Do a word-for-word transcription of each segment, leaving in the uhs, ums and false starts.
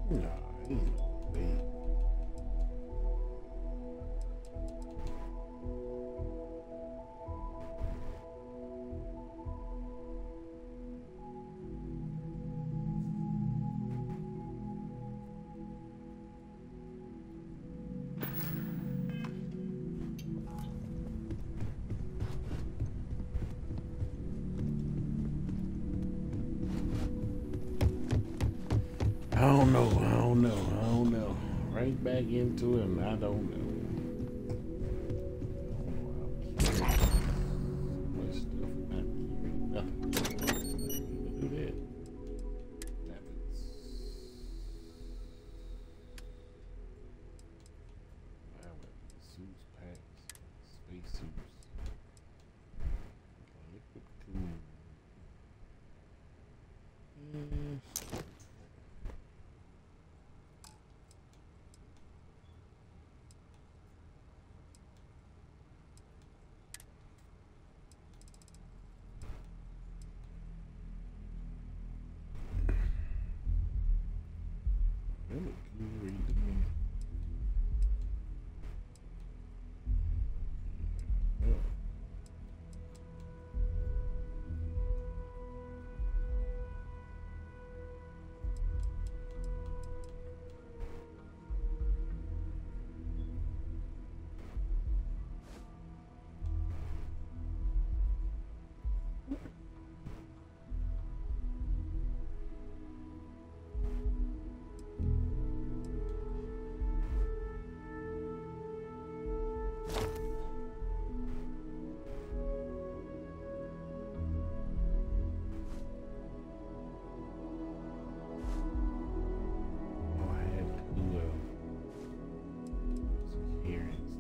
Nah, ain't no way. I don't know. I don't know. I don't know. Right back into it, and I don't know. Much stuff not hearing nothing. Do that. Rabbits. Rabbits. Suits, packs, space suits. Liquid cool. Mm. Really, can you read the name? Yeah. Oh, I had to uh, some hearings.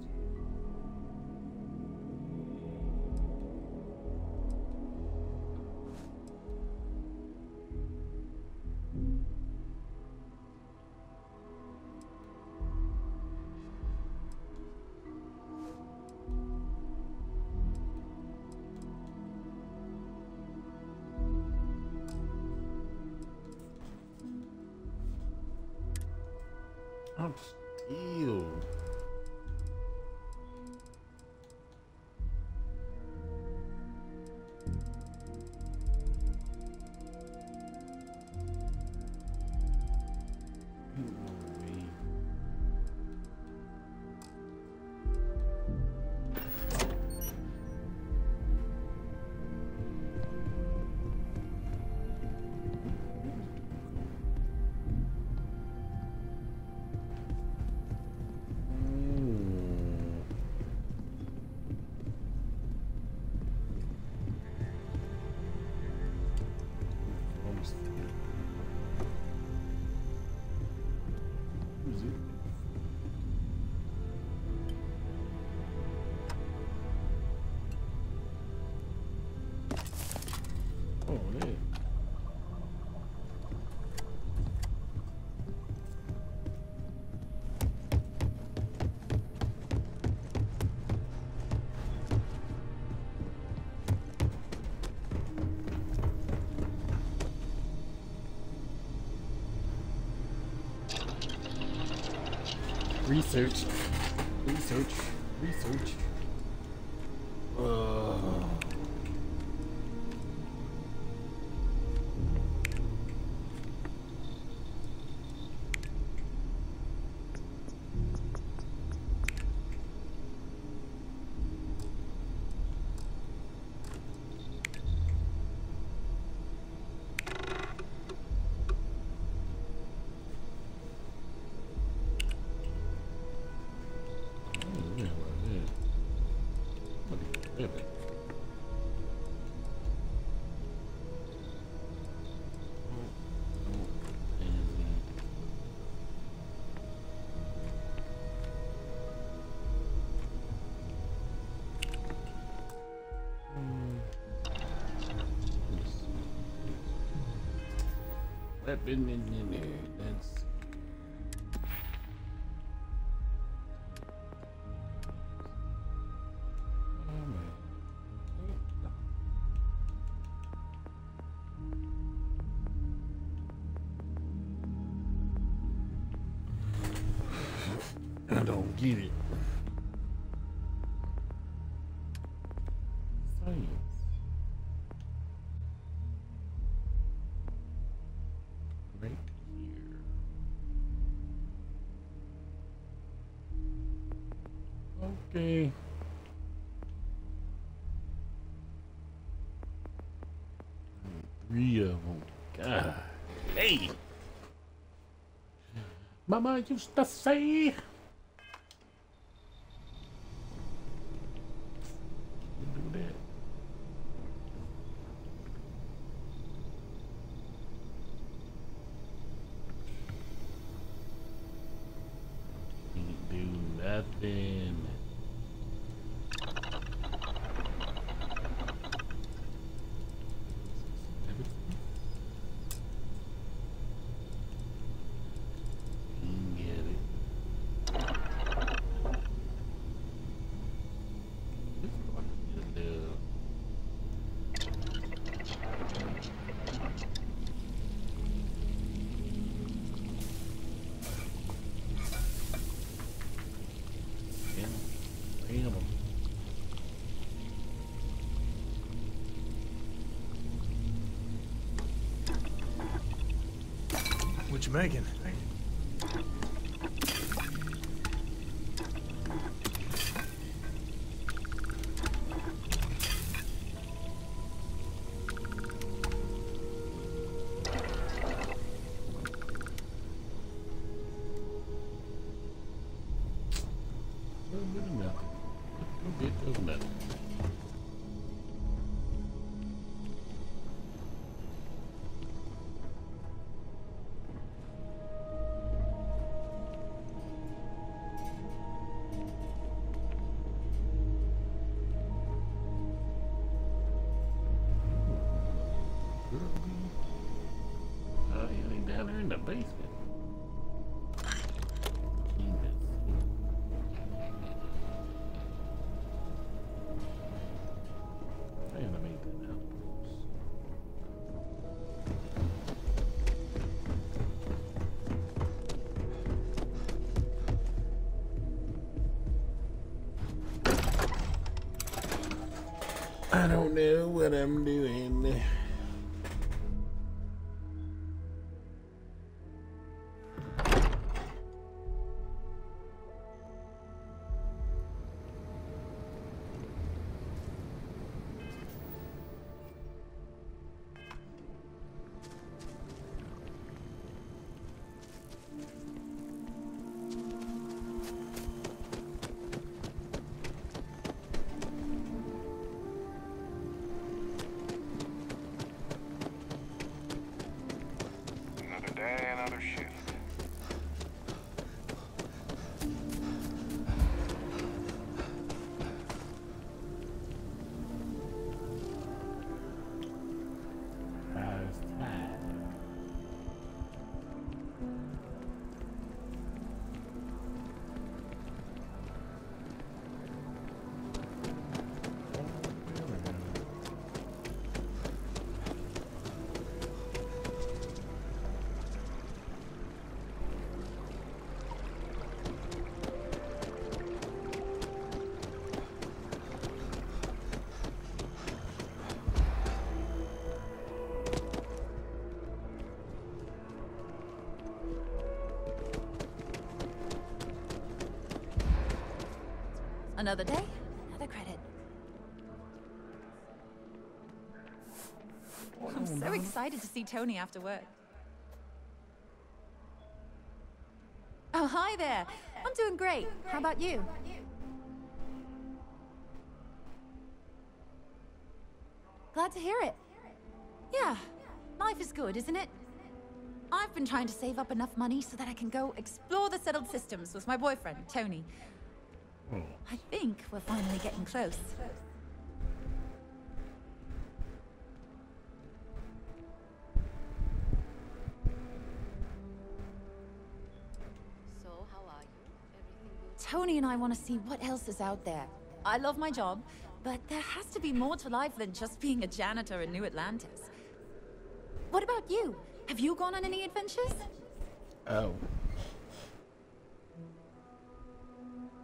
I'm still. Ain't no way. Mm. I'm still. Who's it? Oh, that. Research. Research. Research. Uh. Yeah, well, yeah. Look at that. Weapon in there. That's. Oh man. get it. Science. Right here. Okay. Three of them. God. Hey. Mama used to say. Do that. Can't do nothing. What you making? A little bit of nothing. A little bit of nothing. Oh, you ain't down there in the basement. I don't know what I'm doing. Another day, another credit. I'm so excited to see Tony after work. Oh, hi there. I'm doing great. How about you? Glad to hear it. Yeah, life is good, isn't it? I've been trying to save up enough money so that I can go explore the settled systems with my boyfriend, Tony. Oh. I think we're finally getting close. So, how are you? Everything good? Tony and I want to see what else is out there. I love my job, but there has to be more to life than just being a janitor in New Atlantis. What about you? Have you gone on any adventures? Oh.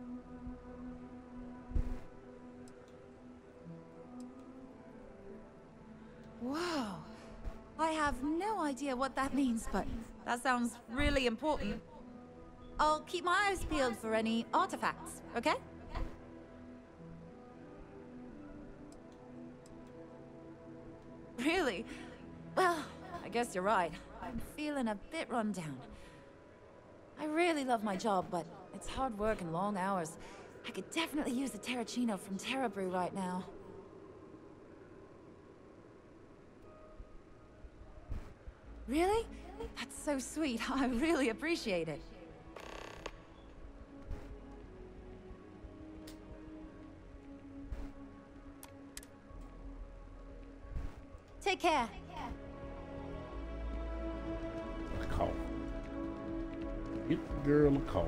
Whoa. I have no idea what that means, but that sounds really important. I'll keep my eyes peeled for any artifacts, okay? Really? Well, I guess you're right. I'm feeling a bit run down. I really love my job, but it's hard work and long hours. I could definitely use a Terracino from Terra Brew right now. Really? That's so sweet. I really appreciate it. Take care. A call. Get the girl a call.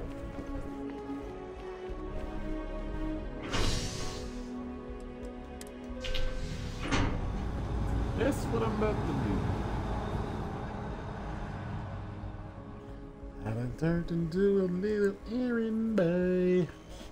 That's what I'm about to do. I done turned into a little errand boy.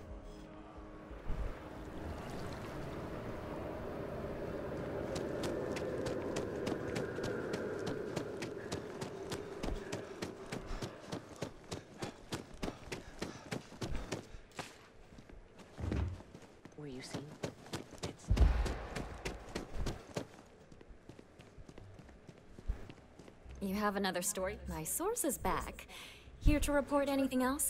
Were you seen? It's You have another story? My source is back. Here to report anything else?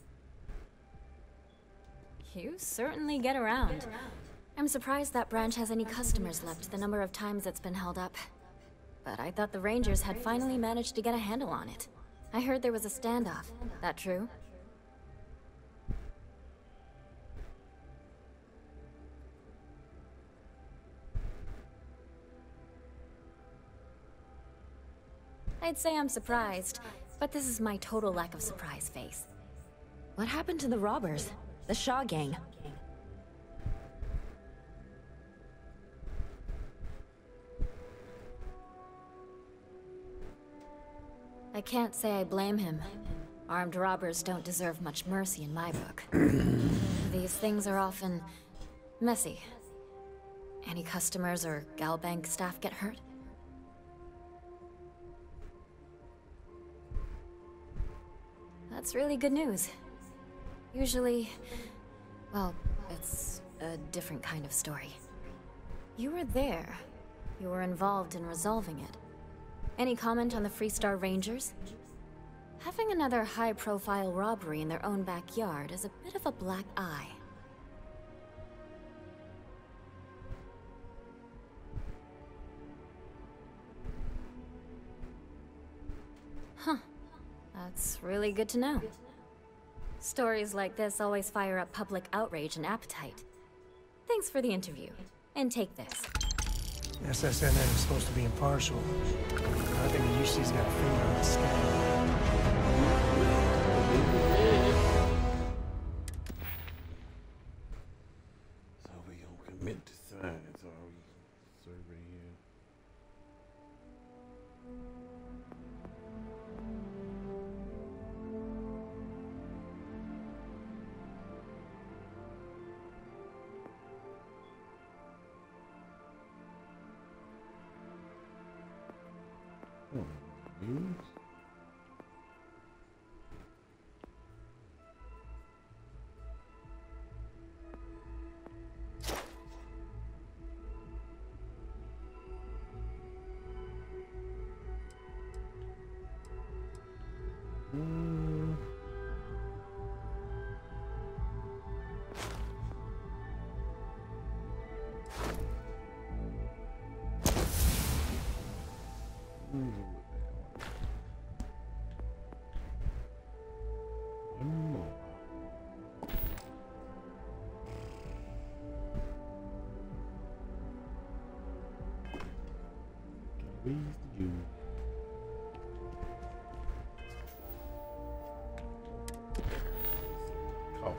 You certainly get around. I'm surprised that branch has any customers left, the number of times it's been held up. But I thought the Rangers had finally managed to get a handle on it. I heard there was a standoff. That true? I'd say I'm surprised, but this is my total lack of surprise face. What happened to the robbers? The Shaw gang? I can't say I blame him. Armed robbers don't deserve much mercy in my book. These things are often messy. Any customers or Galbank staff get hurt? That's really good news. Usually, well, it's a different kind of story. You were there. You were involved in resolving it. Any comment on the Freestar Rangers? Having another high-profile robbery in their own backyard is a bit of a black eye. Huh. That's really good to know. Stories like this always fire up public outrage and appetite. Thanks for the interview. And take this. S S N N is supposed to be impartial. I think U C's got a finger on the scale. So we gonna commit to science, are we? Survey here. Oh, news? Mm. Mm. One more. Squeeze the juice. Coffee.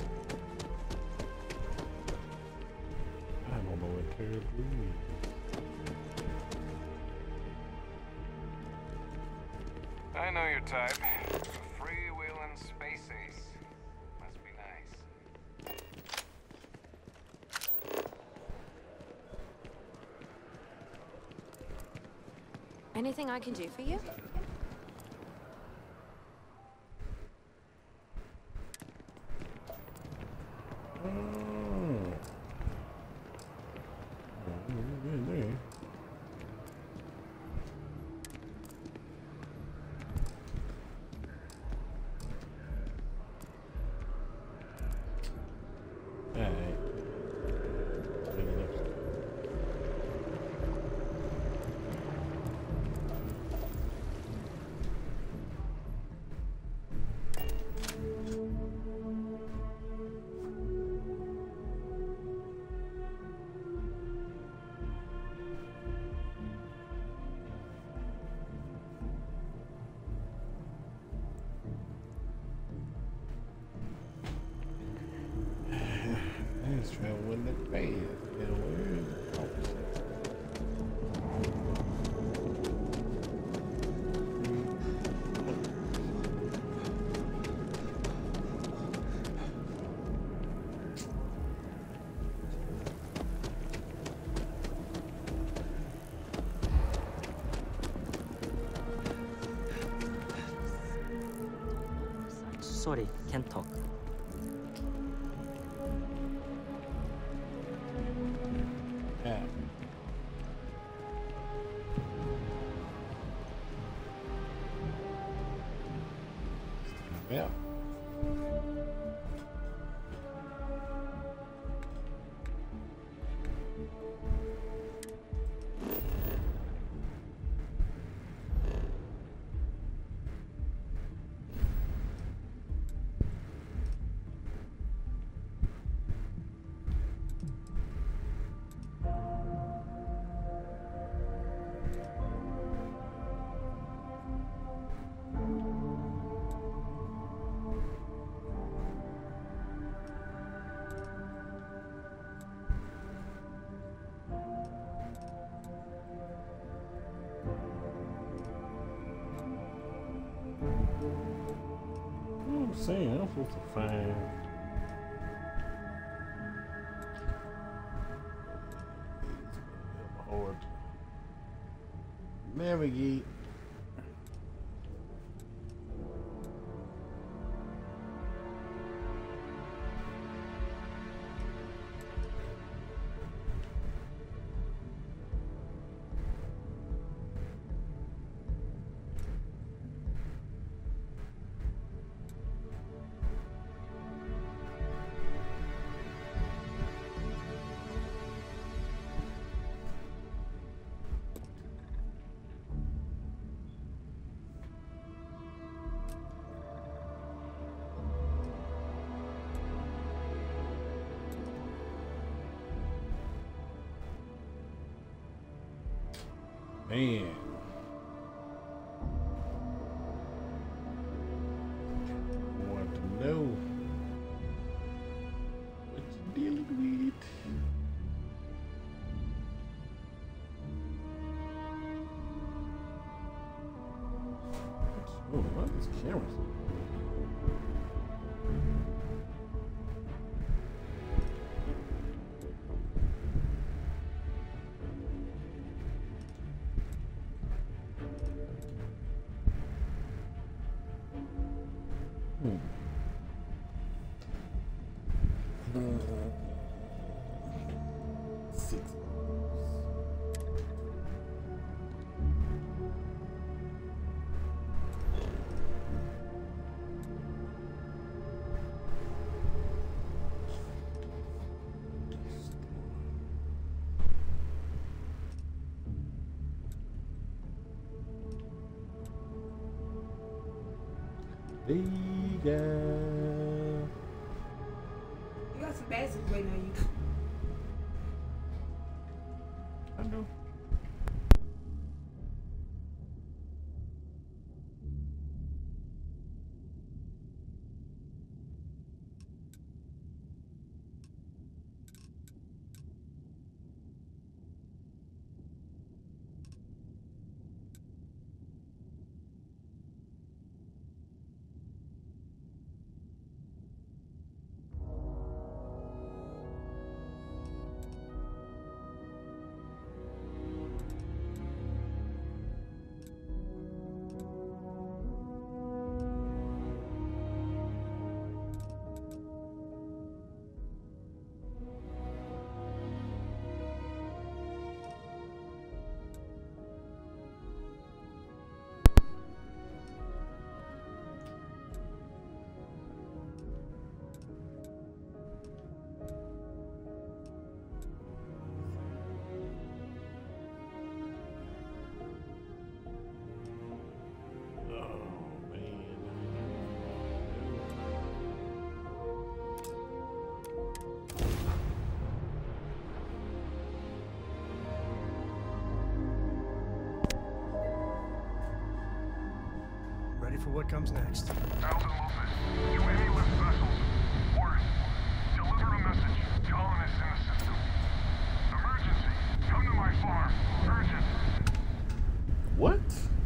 I don't know what terribly is. know your type. A freewheeling space ace. Must be nice. Anything I can do for you? Oh. Oh, there. Alright. Bring it up. Let's travel with the fans. Now, where is the officer? Sorry, can't talk. Yeah. Yeah. I'm saying I'm supposed to find hard to navigate. Man. I want to know what you're dealing with. Oh, what is cameras? Hmm. Uh, six. Vega. You got some baskets waiting on you. I do. for what comes next. Thousand Lopez, to any lift vessels. Word. Deliver a message. Colonists in the system. Emergency. Come to my farm. Urgent. What?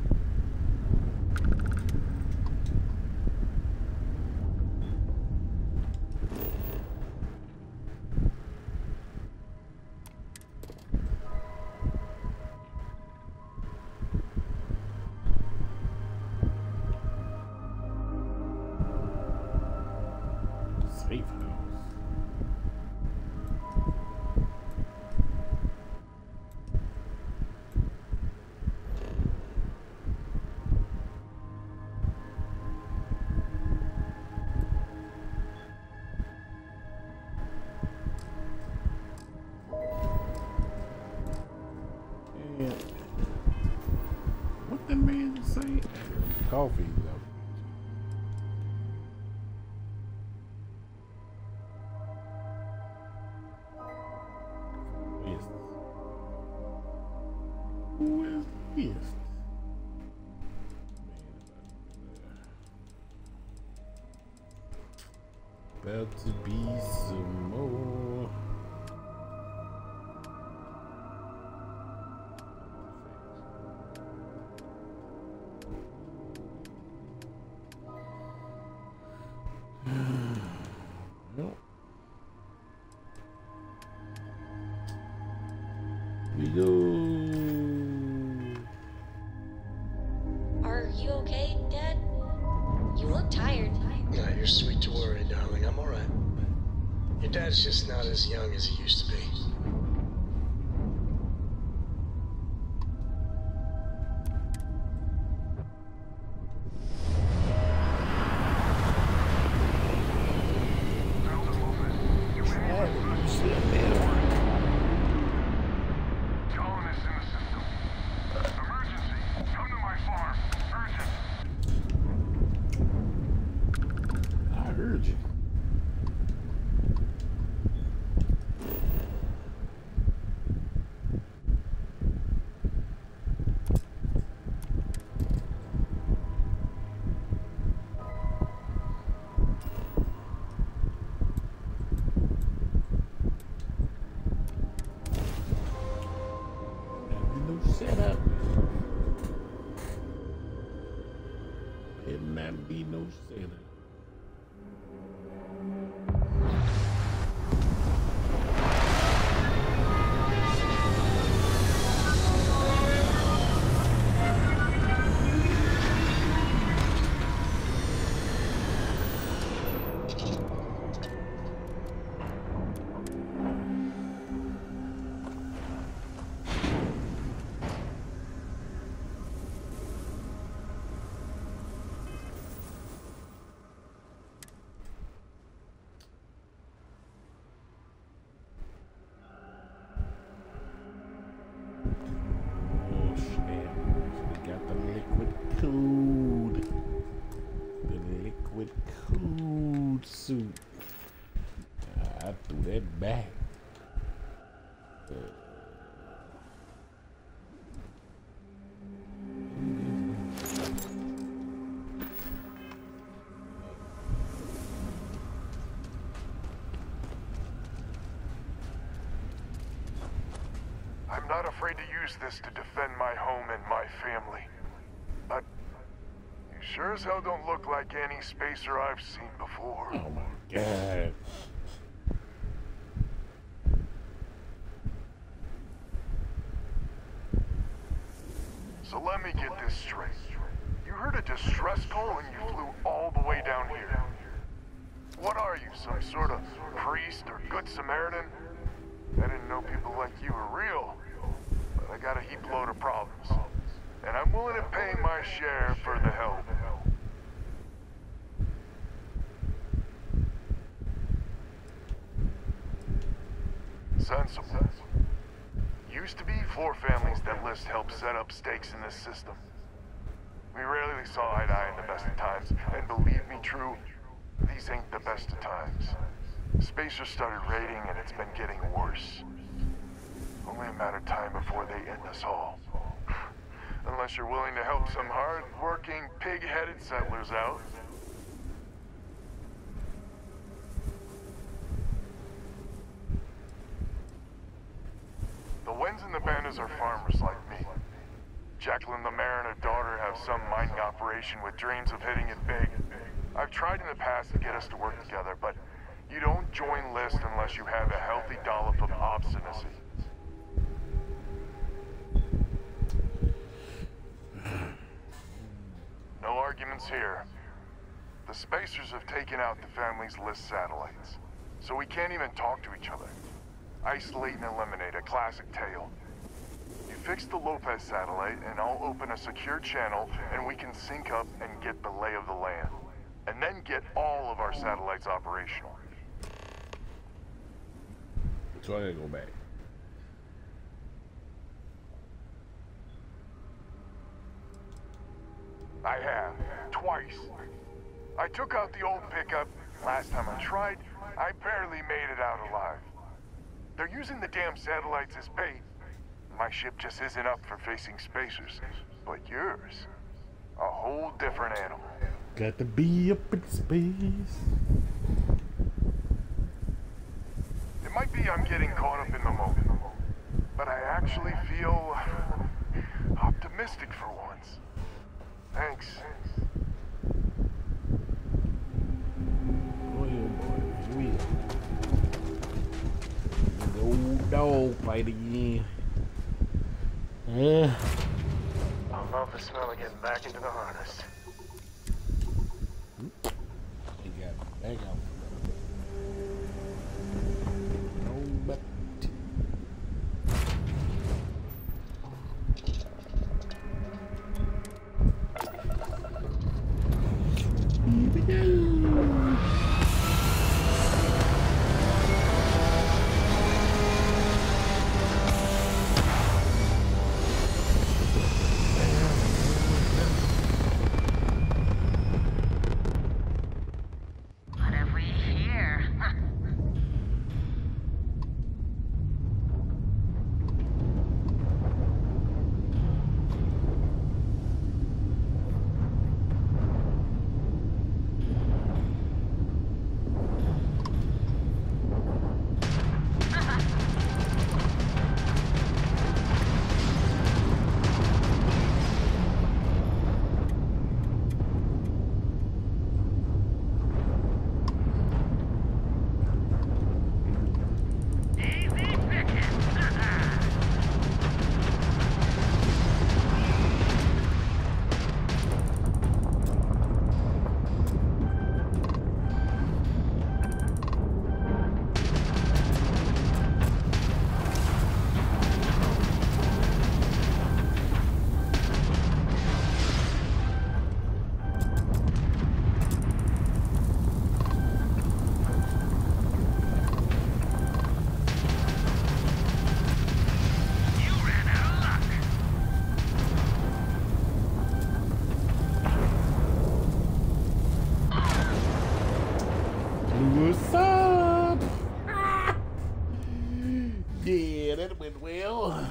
Safe house. Yeah. What the man say? Coffee though. Yes. Who is this? About to be some more. No. We go. Are you okay, Dad? You look tired. Yeah, you're sweet to worry, darling. I'm alright. Your dad's just not as young as he used to be. Colonists in the system. Emergency. Come to my farm. Urgent. I heard you. Setup. It not be no setup. Oh snap. We got the liquid cooled. The liquid cooled suit. I threw that back. Uh, I'm not afraid to use this to defend my home and my family. But you sure as hell don't look like any spacer I've seen before. oh my god. So let me get this straight. You heard a distress call and you flew all the way down here. What are you, some sort of priest or good Samaritan? I didn't know people like you were real, but I got a heap load of problems. And I'm willing to pay my share for the help. Sensible. Used to be four families that List helped set up stakes in this system. We rarely saw eye to eye in the best of times, and believe me, true, these ain't the best of times. Spacers started raiding, and it's been getting worse. Only a matter of time before they end us all. Unless Unless you're willing to help some hard-working, pig-headed settlers out. The Wens and the Bandas are farmers like me. Jacqueline the mayor and her daughter have some mining operation with dreams of hitting it big. I've tried in the past to get us to work together, but you don't join List unless you have a healthy dollop of obstinacy. No arguments here. The Spacers have taken out the family's List satellites, so we can't even talk to each other. Isolate and eliminate, a classic tale. You fix the Lopez satellite, and I'll open a secure channel, and we can sync up and get the lay of the land. And then get all of our satellites operational. So I gotta go back. I have. Twice. I took out the old pickup. Last time I tried, I barely made it out alive. They're using the damn satellites as bait. My ship just isn't up for facing Spacers. But yours, a whole different animal. Got to be up in space. It might be I'm getting caught up in the moment, but I actually feel optimistic for once. Thanks. Oh, yeah, boy. Here we go. The old dog fight again. Uh. I love the smell of getting back into the harness. They got it back out. No, but. What's up? Yeah, that went well.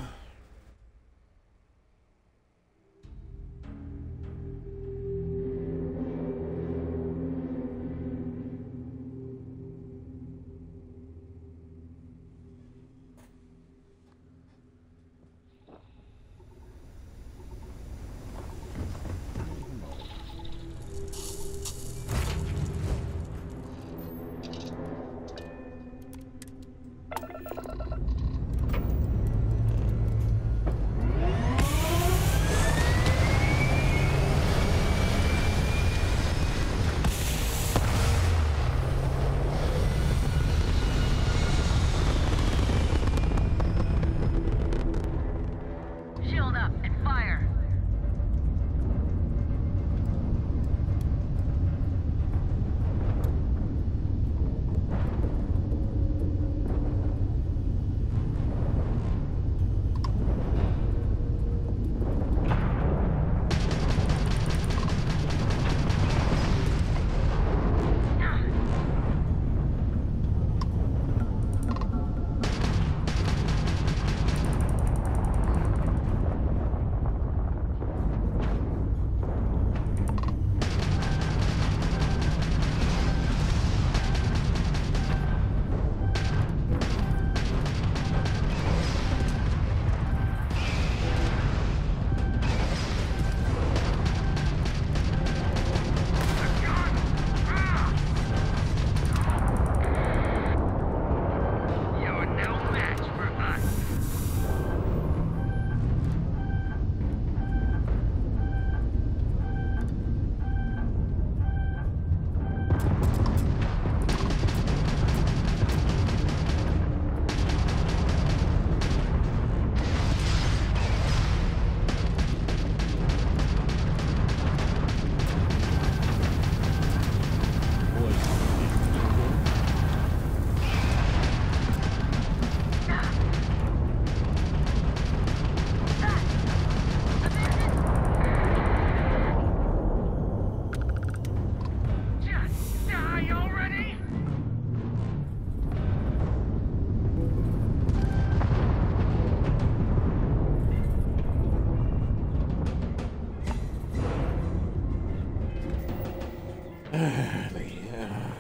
Yeah.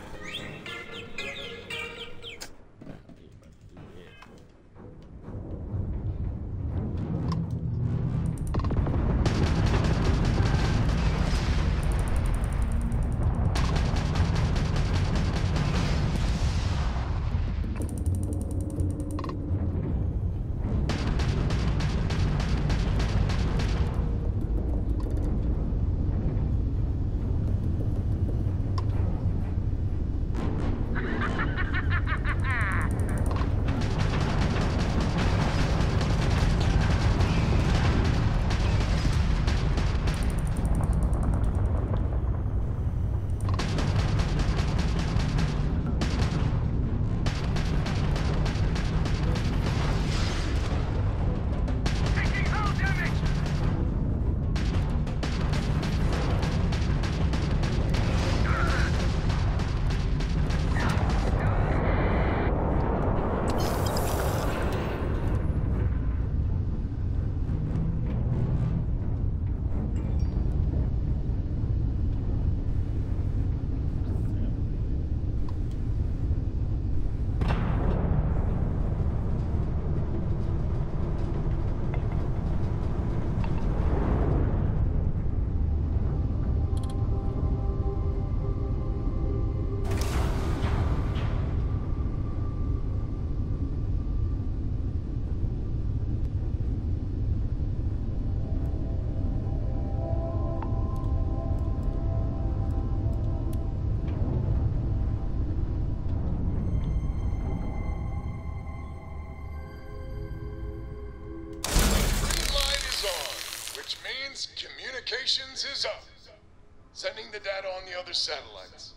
Communications is up. Sending the data on the other satellites.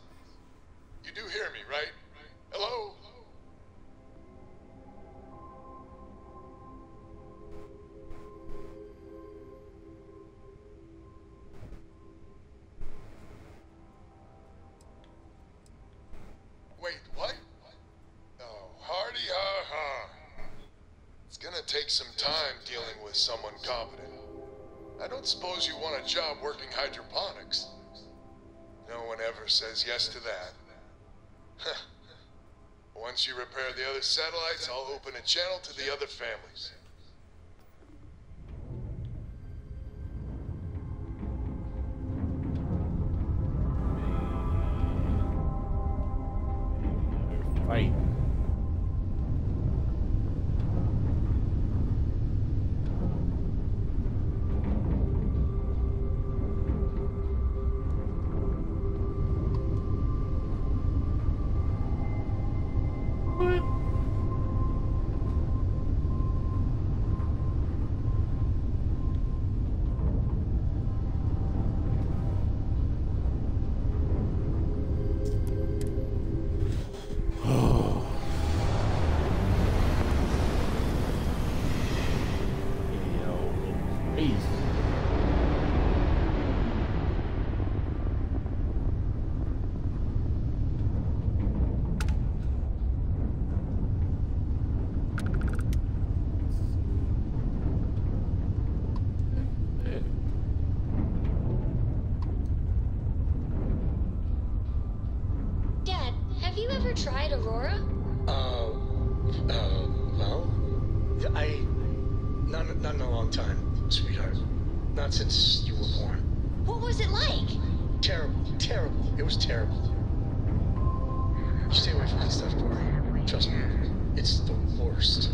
You do hear me, right? Hello? Wait, what? Oh, hardy ha ha. It's gonna take some time dealing with someone competent. I don't suppose you want a job working hydroponics. No one ever says yes to that. Once you repair the other satellites, I'll open a channel to the other families. Fight. Tried Aurora? Uh, uh, well, I, not, not in a long time, sweetheart. Not since you were born. What was it like? Terrible, terrible. It was terrible. You stay away from that stuff, Tori. Trust me, it's the worst.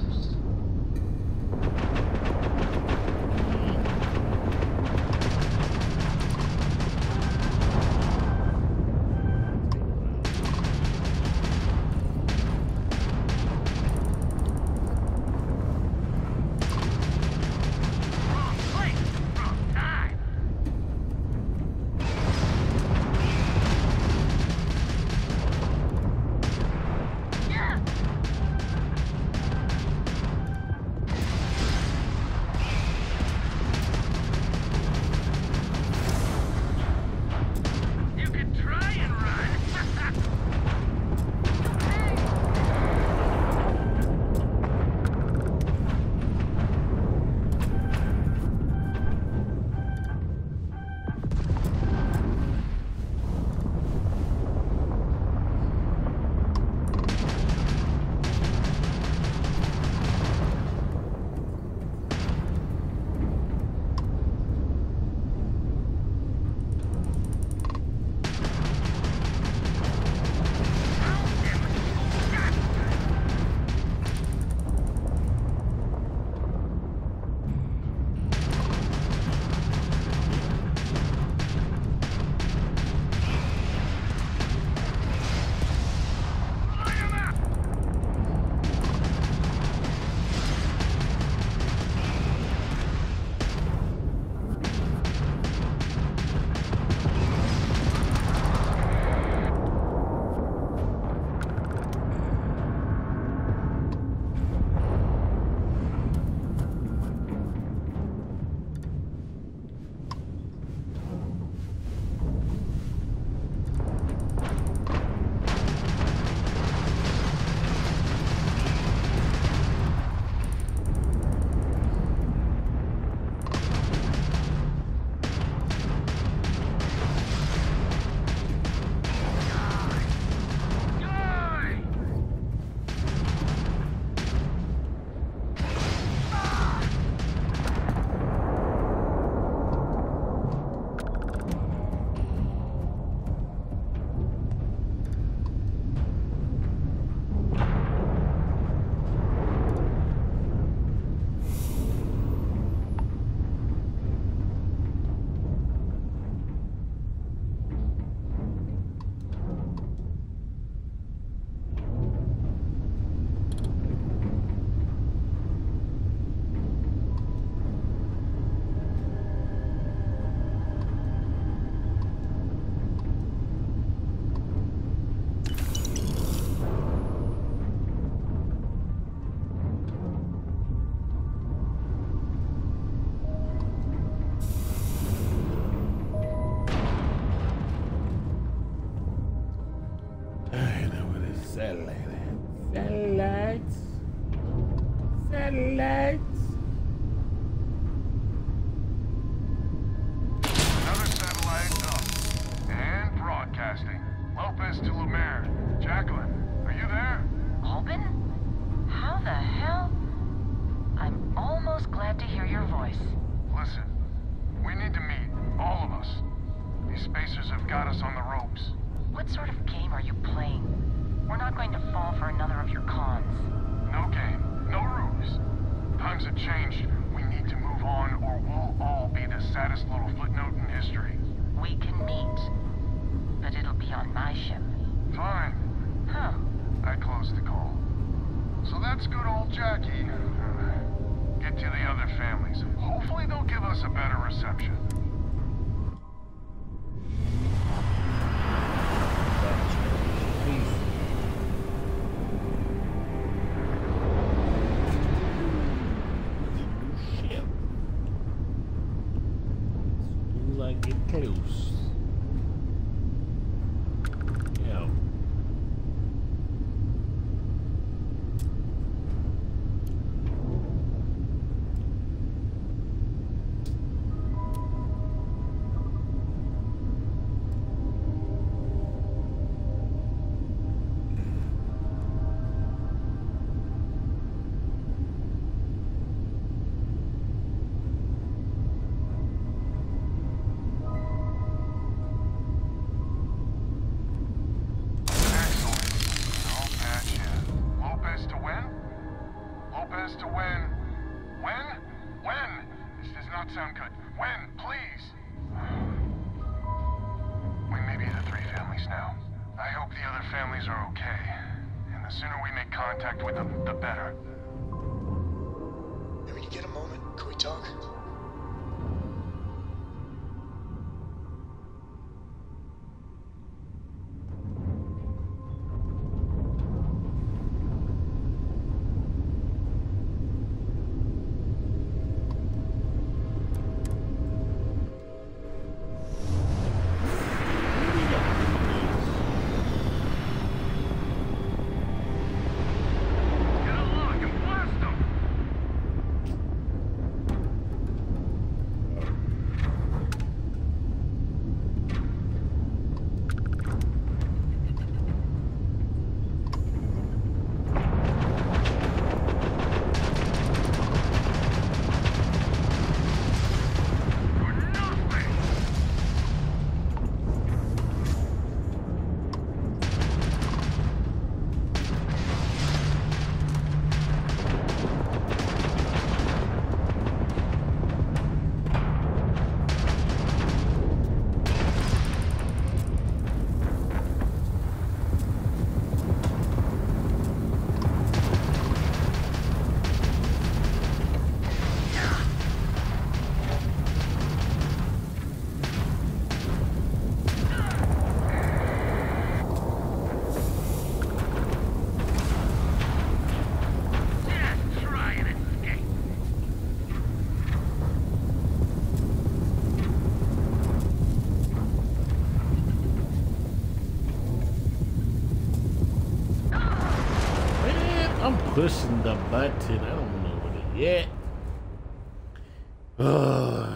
Relax. Another satellite up. And broadcasting. Lopez to Lumiere. Jacqueline, are you there? Albin? How the hell? I'm almost glad to hear your voice. Listen, we need to meet, all of us. These spacers have got us on the ropes. What sort of game are you playing? We're not going to fall for another of your cons. No game, no ruse. Times have changed. We need to move on or we'll all be the saddest little footnote in history. We can meet, but it'll be on my ship. Fine. Huh. I closed the call. So that's good old Jackie. Get to the other families. Hopefully they'll give us a better reception. Close. Yeah. Pushing the button. I don't know what it yet. Ugh.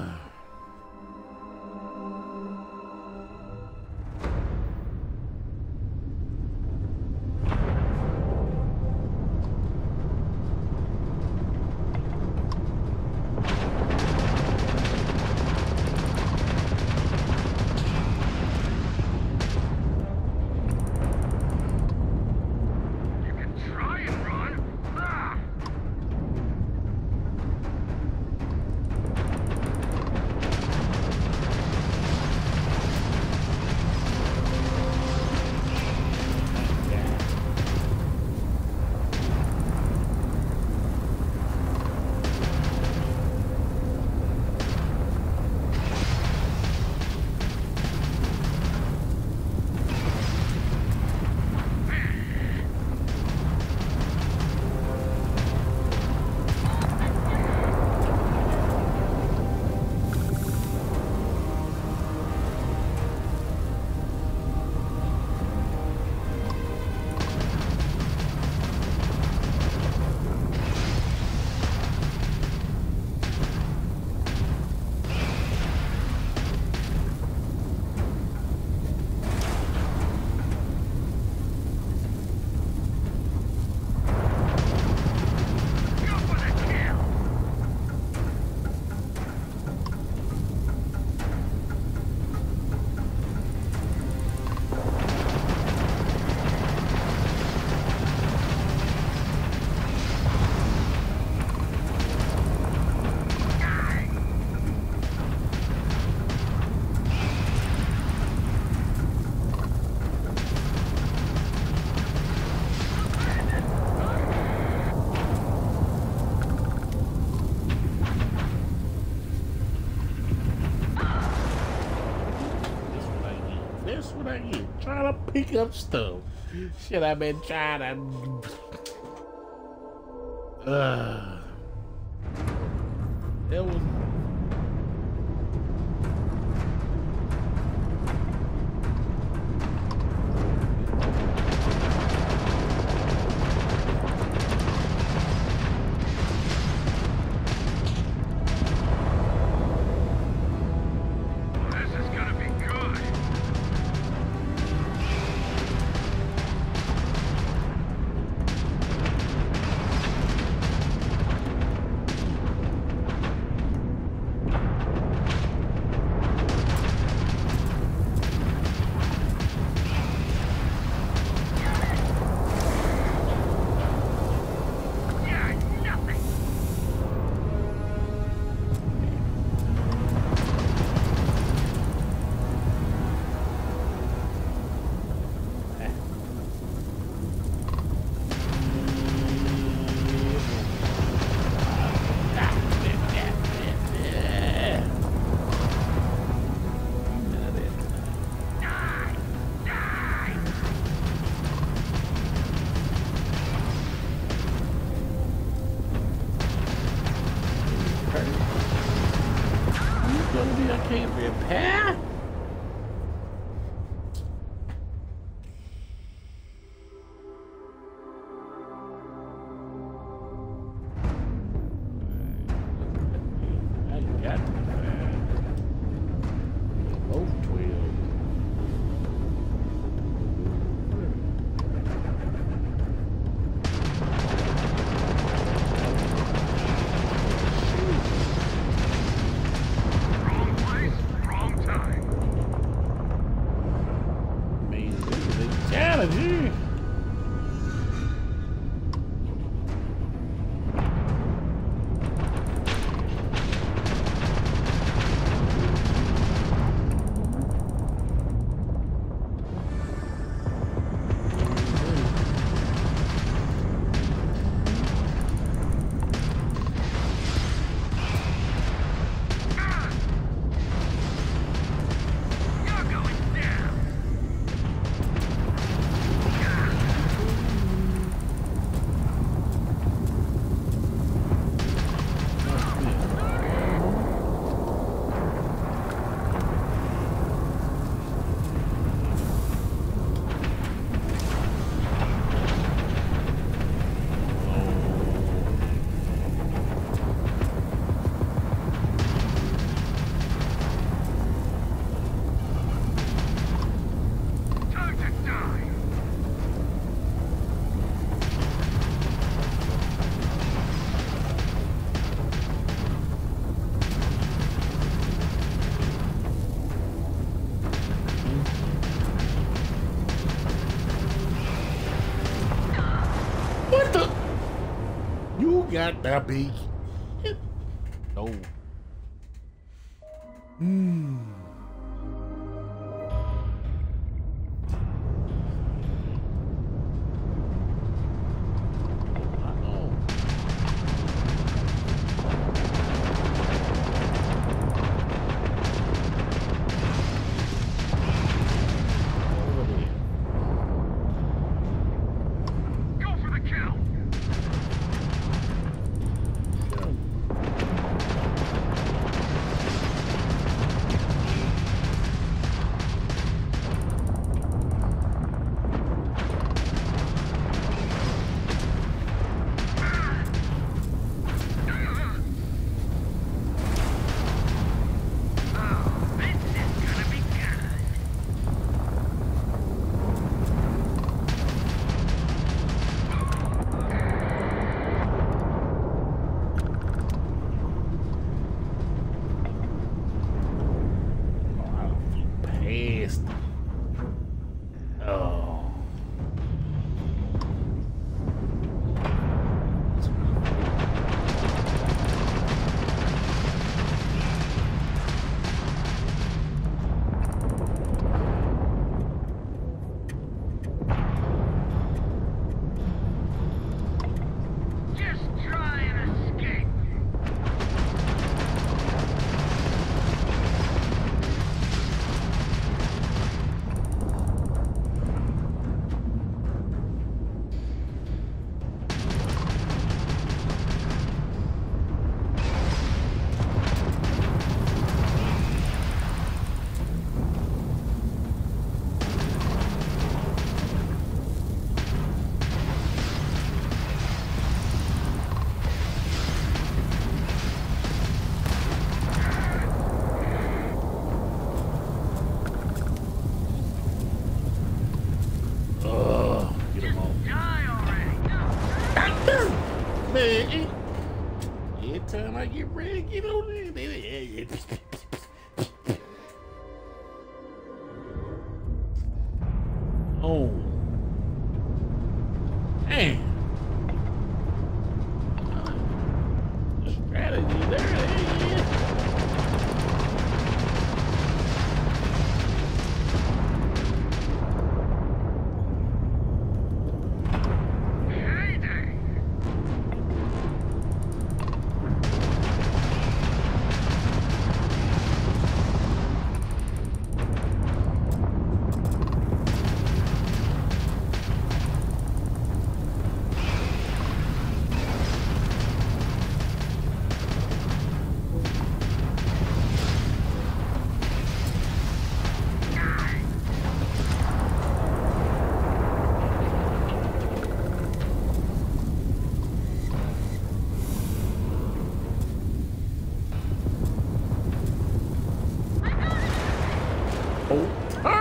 what I get? Trying to pick up stuff. Shit, I've been trying to. Uh, that was. I can't repair. I got to repair. Both twelve. What the? You got that big? No. Hmm.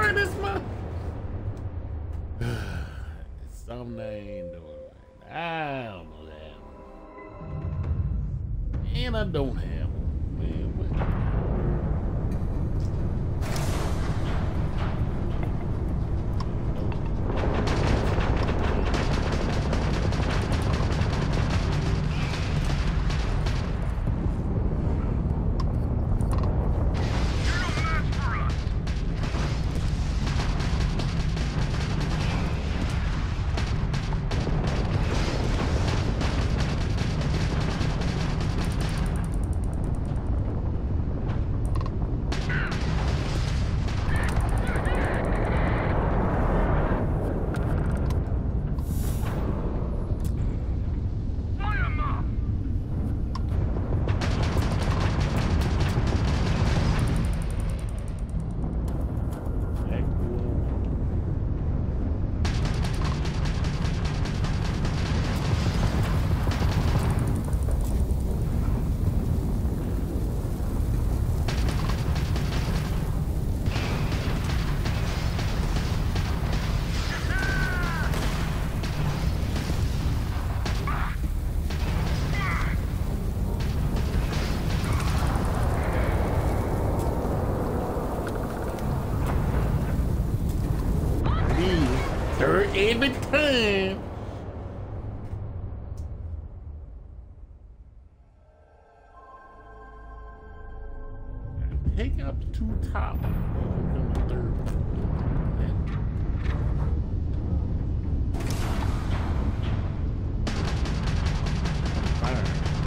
turn this month. It's something I ain't doing right. I don't know that. And I don't have one. Man, what? Every time. Take out the two top. Come the third. Fire.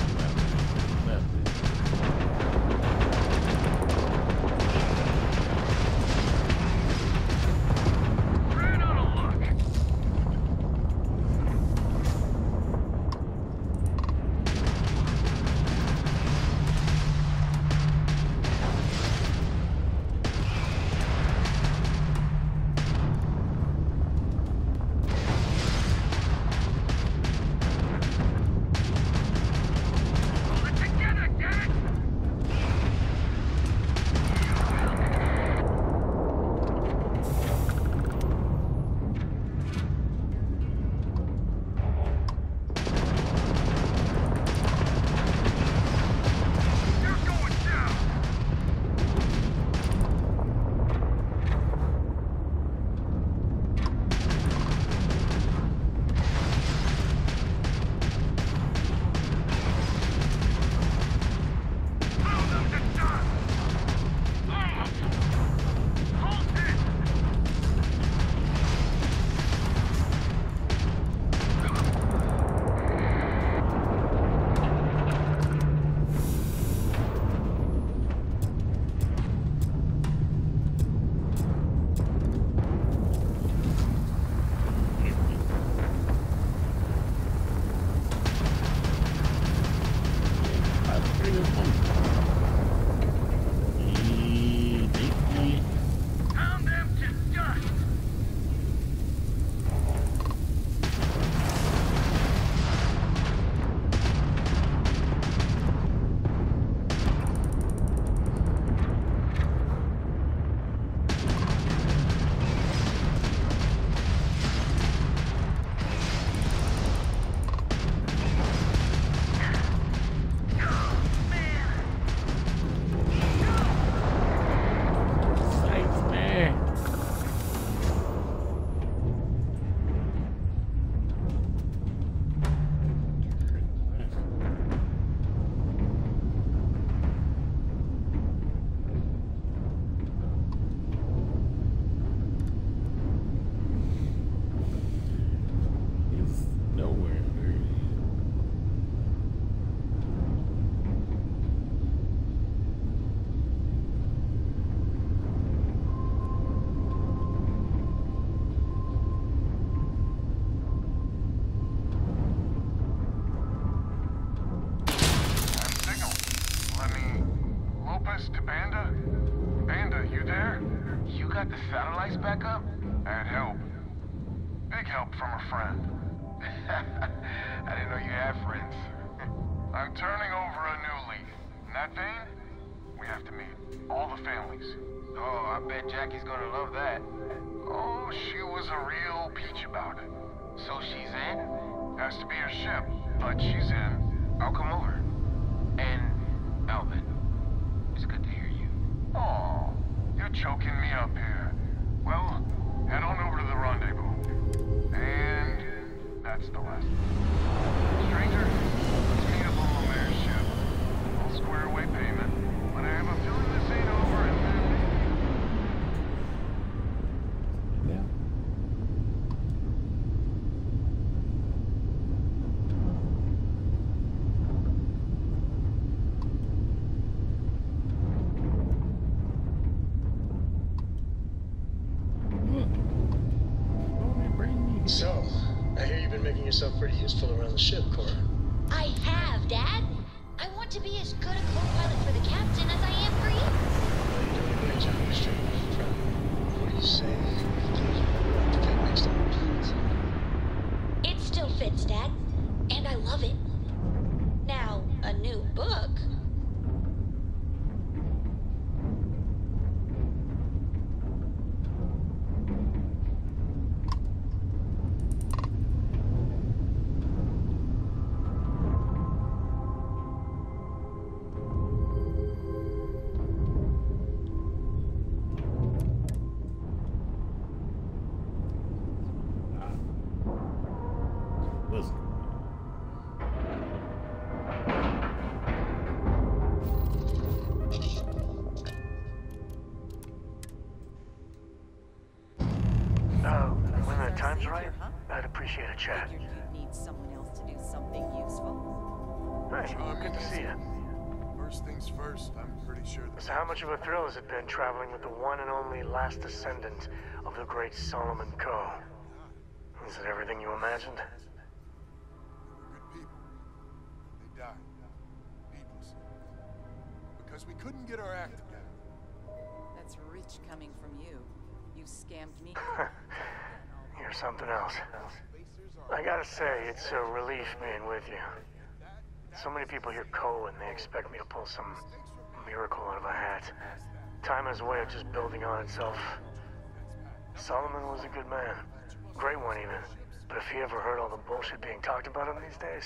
got the satellites back up? I'd help. Big help from a friend. I didn't know you had friends. I'm turning over a new leaf. In that vein, we have to meet all the families. Oh, I bet Jackie's gonna love that. Oh, she was a real peach about it. So she's in? Has to be her ship, but she's in. I'll come over. And Alvin, it's good to hear you. Oh, you're choking me up here. Well, head on over to the rendezvous. And that's the last. Stranger, let's meet up on Lemaire's ship. I'll square away payment, but I have a feeling this ain't over and then... Yeah. So, I hear you've been making yourself pretty useful around the ship, Cora. I have, Dad. I want to be as good a co-pilot for the captain as I am for you. Well, you're doing a great job, Mister Friend. What do you say? Please remember to get next time. It still fits, Dad. And I love it. Now, a new book. Listen. Uh, when the time's right, I'd appreciate a chat. Figured you'd need someone else to do something useful. Hey, good to see you. First things first, I'm pretty sure that... So how much of a thrill has it been traveling with the one and only last descendant of the great Solomon Coe? Is it everything you imagined? They were good people. They died. Needlessly. Because we couldn't get our act together. That's rich coming from you. You scammed me. You're something else. I gotta say, it's a relief being with you. So many people hear Coe and they expect me to pull some miracle out of a hat. Time has a way of just building on itself. Solomon was a good man. Great one, even. But if he ever heard all the bullshit being talked about him these days,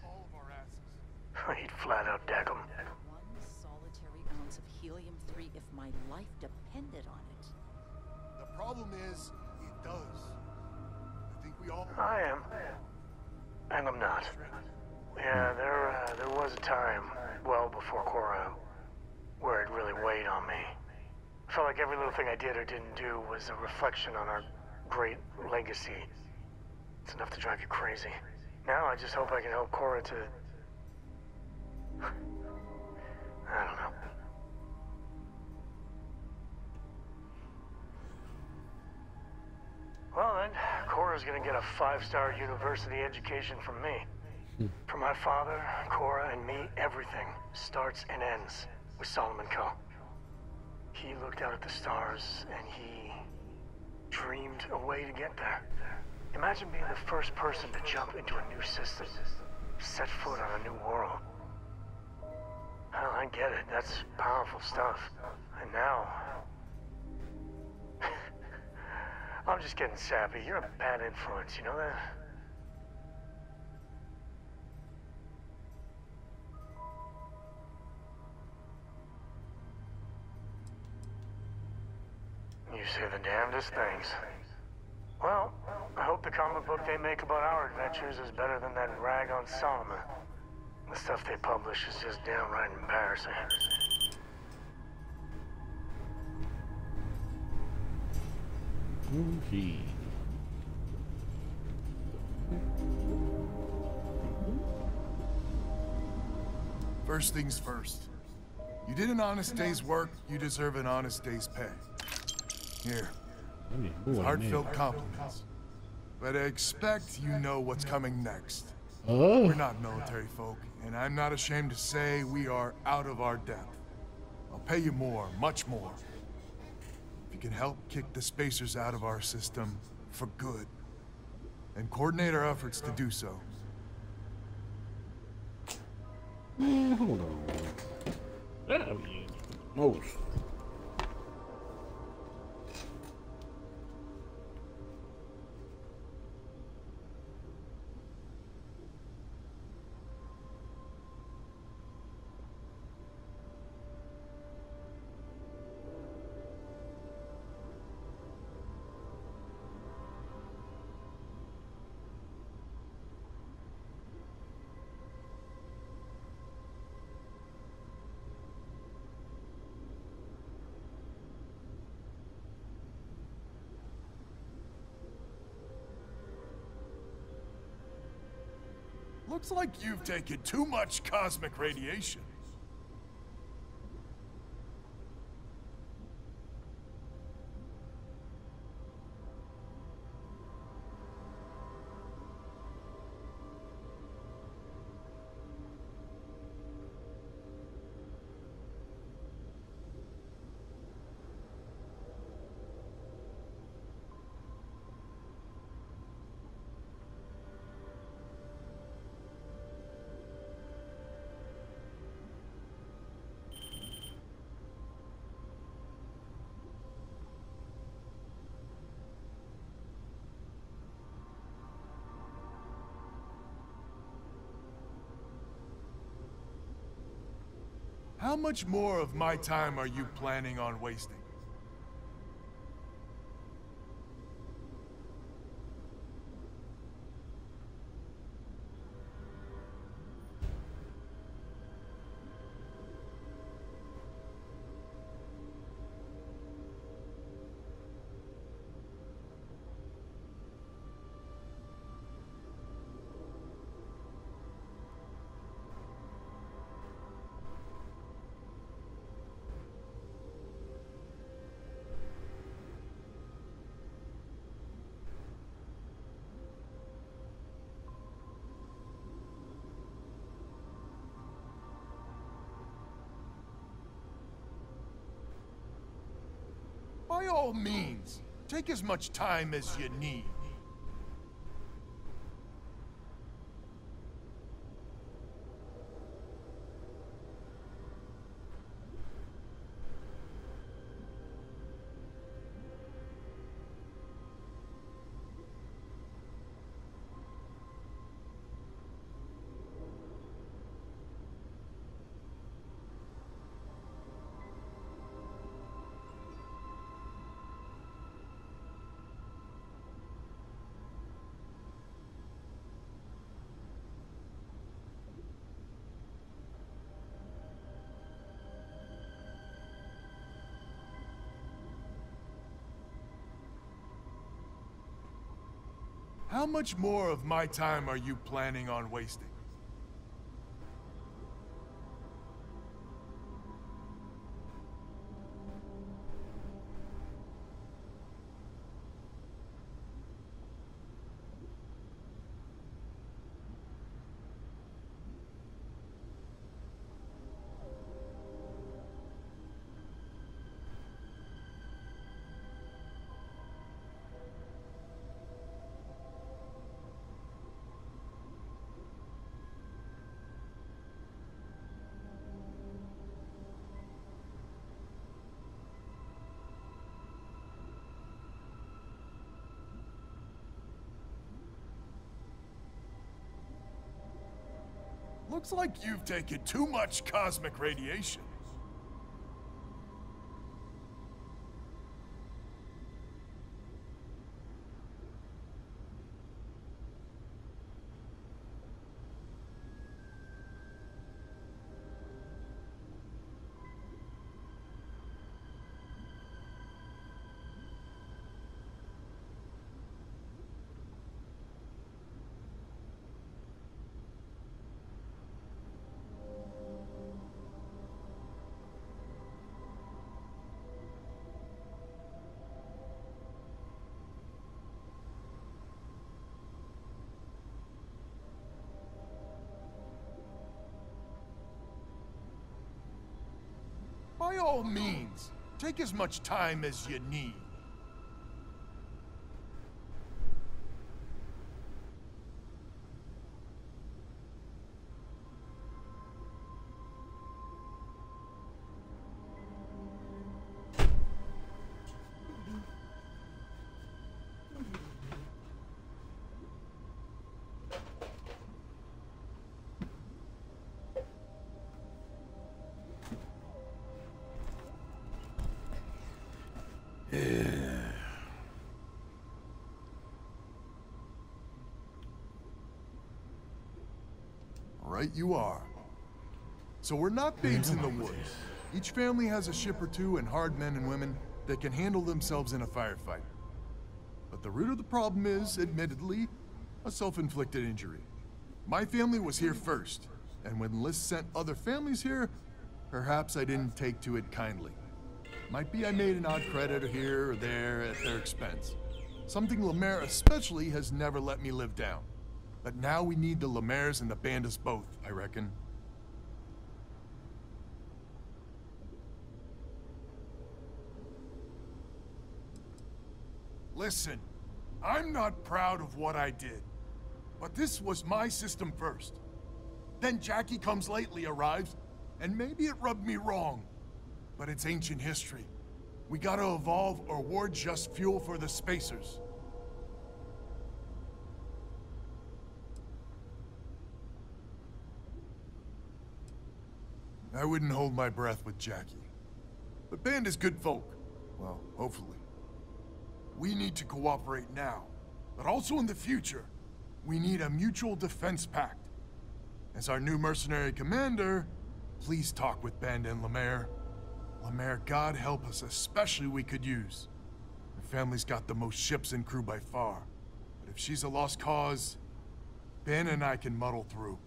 he'd flat out deck him. One solitary ounce of helium three if my life depended on it. The problem is, it does. I think we all... I am. And I'm not. Yeah, there, uh, there was a time, well before Cora, where it really weighed on me. I felt like every little thing I did or didn't do was a reflection on our great legacy. It's enough to drive you crazy. Now I just hope I can help Cora to... I don't know. Well then, Cora's gonna get a five-star university education from me. For my father, Cora, and me, everything starts and ends with Solomon Coe. He looked out at the stars, and he dreamed a way to get there. Imagine being the first person to jump into a new system, set foot on a new world. Well, I get it. That's powerful stuff. And now... I'm just getting sappy. You're a bad influence, you know that? You say the damnedest things. Well, I hope the comic book they make about our adventures is better than that rag on Solomon. The stuff they publish is just downright embarrassing. Okay. First things first. You did an honest day's work, you deserve an honest day's pay. Here. Ooh, Heartfelt compliments. But I expect you know what's coming next. Oh. We're not military folk, and I'm not ashamed to say we are out of our depth. I'll pay you more, much more. If you can help kick the spacers out of our system for good, and coordinate our efforts to do so. Man, hold on. That most. Looks like you've taken too much cosmic radiation. How much more of my time are you planning on wasting? By all means, take as much time as you need. How much more of my time are you planning on wasting? Looks like you've taken too much cosmic radiation. By all means, take as much time as you need. Right you are. So we're not babes in the woods. Each family has a ship or two and hard men and women that can handle themselves in a firefight. But the root of the problem is, admittedly, a self-inflicted injury. My family was here first, and when Liz sent other families here, perhaps I didn't take to it kindly. Might be I made an odd credit here or there at their expense. Something Lemaire especially has never let me live down. But now we need the Lemaires and the Bandas both, I reckon. Listen, I'm not proud of what I did, but this was my system first. Then Jackie Comes Lately arrives, and maybe it rubbed me wrong, but it's ancient history. We gotta evolve or we're just fuel for the spacers. I wouldn't hold my breath with Jackie. The band is good folk. Well, hopefully. We need to cooperate now, but also in the future. We need a mutual defense pact. As our new mercenary commander, please talk with Banda and Lemaire. Lemaire, God help us, especially we could use. Her family's got the most ships and crew by far. But if she's a lost cause, Ben and I can muddle through.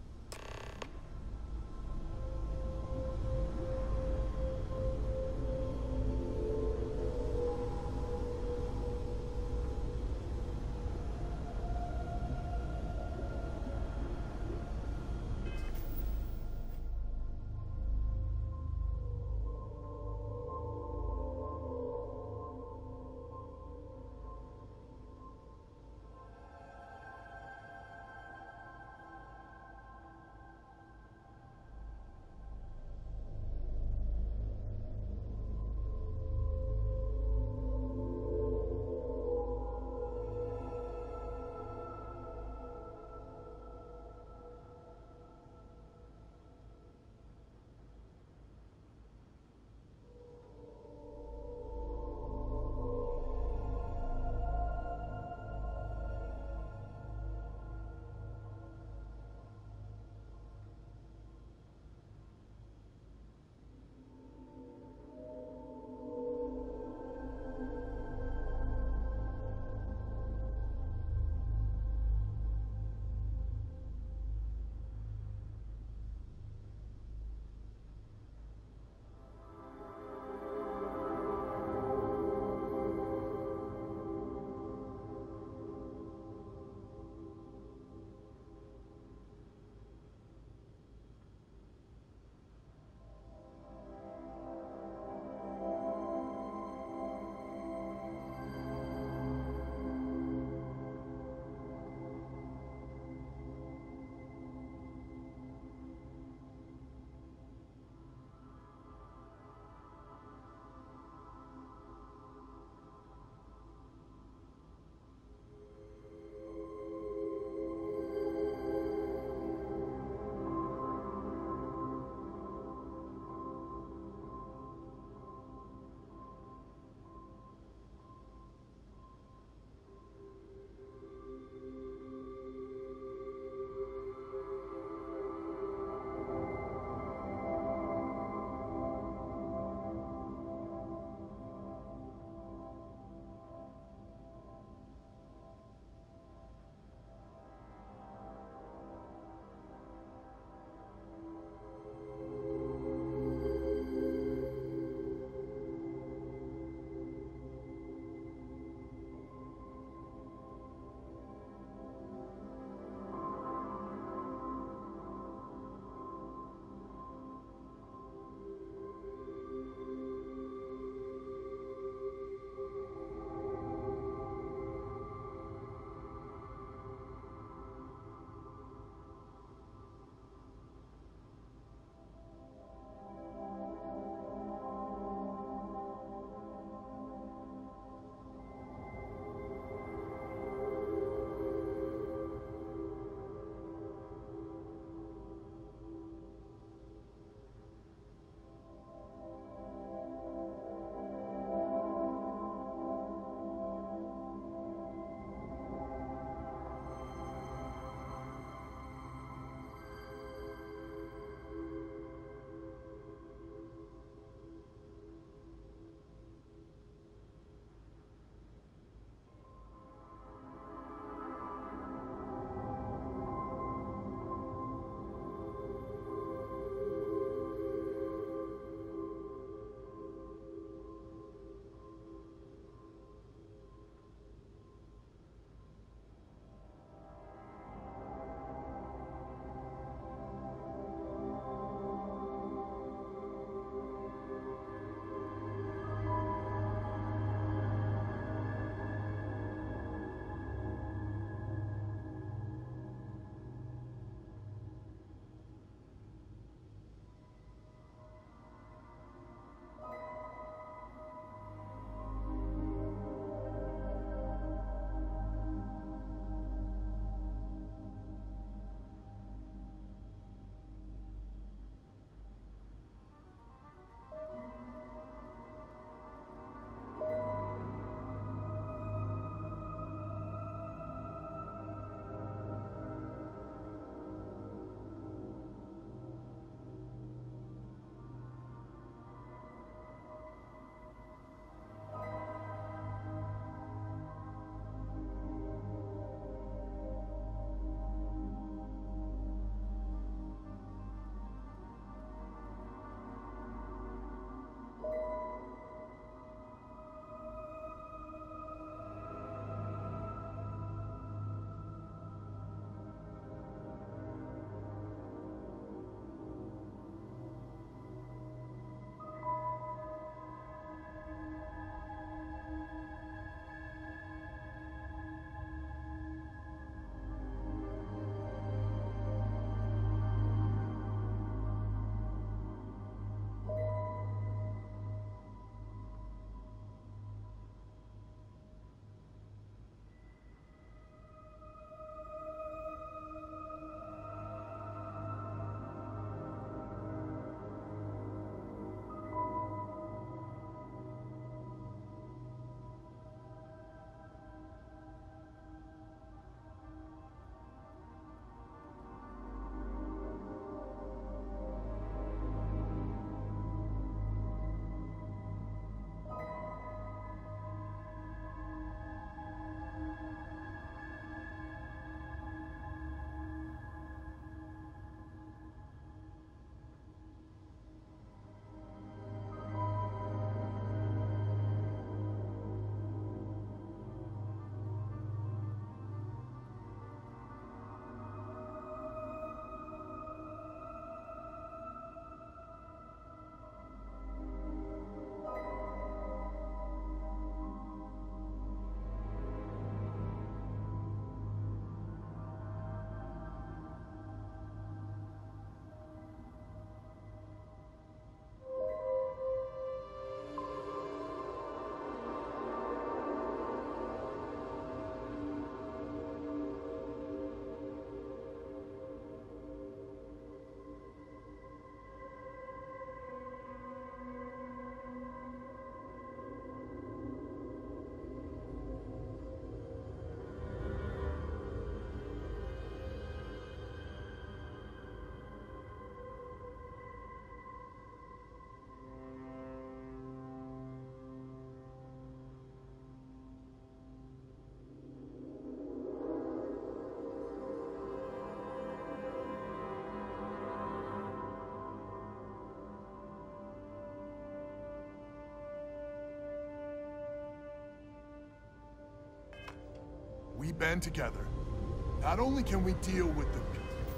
we band together, not only can we deal with the...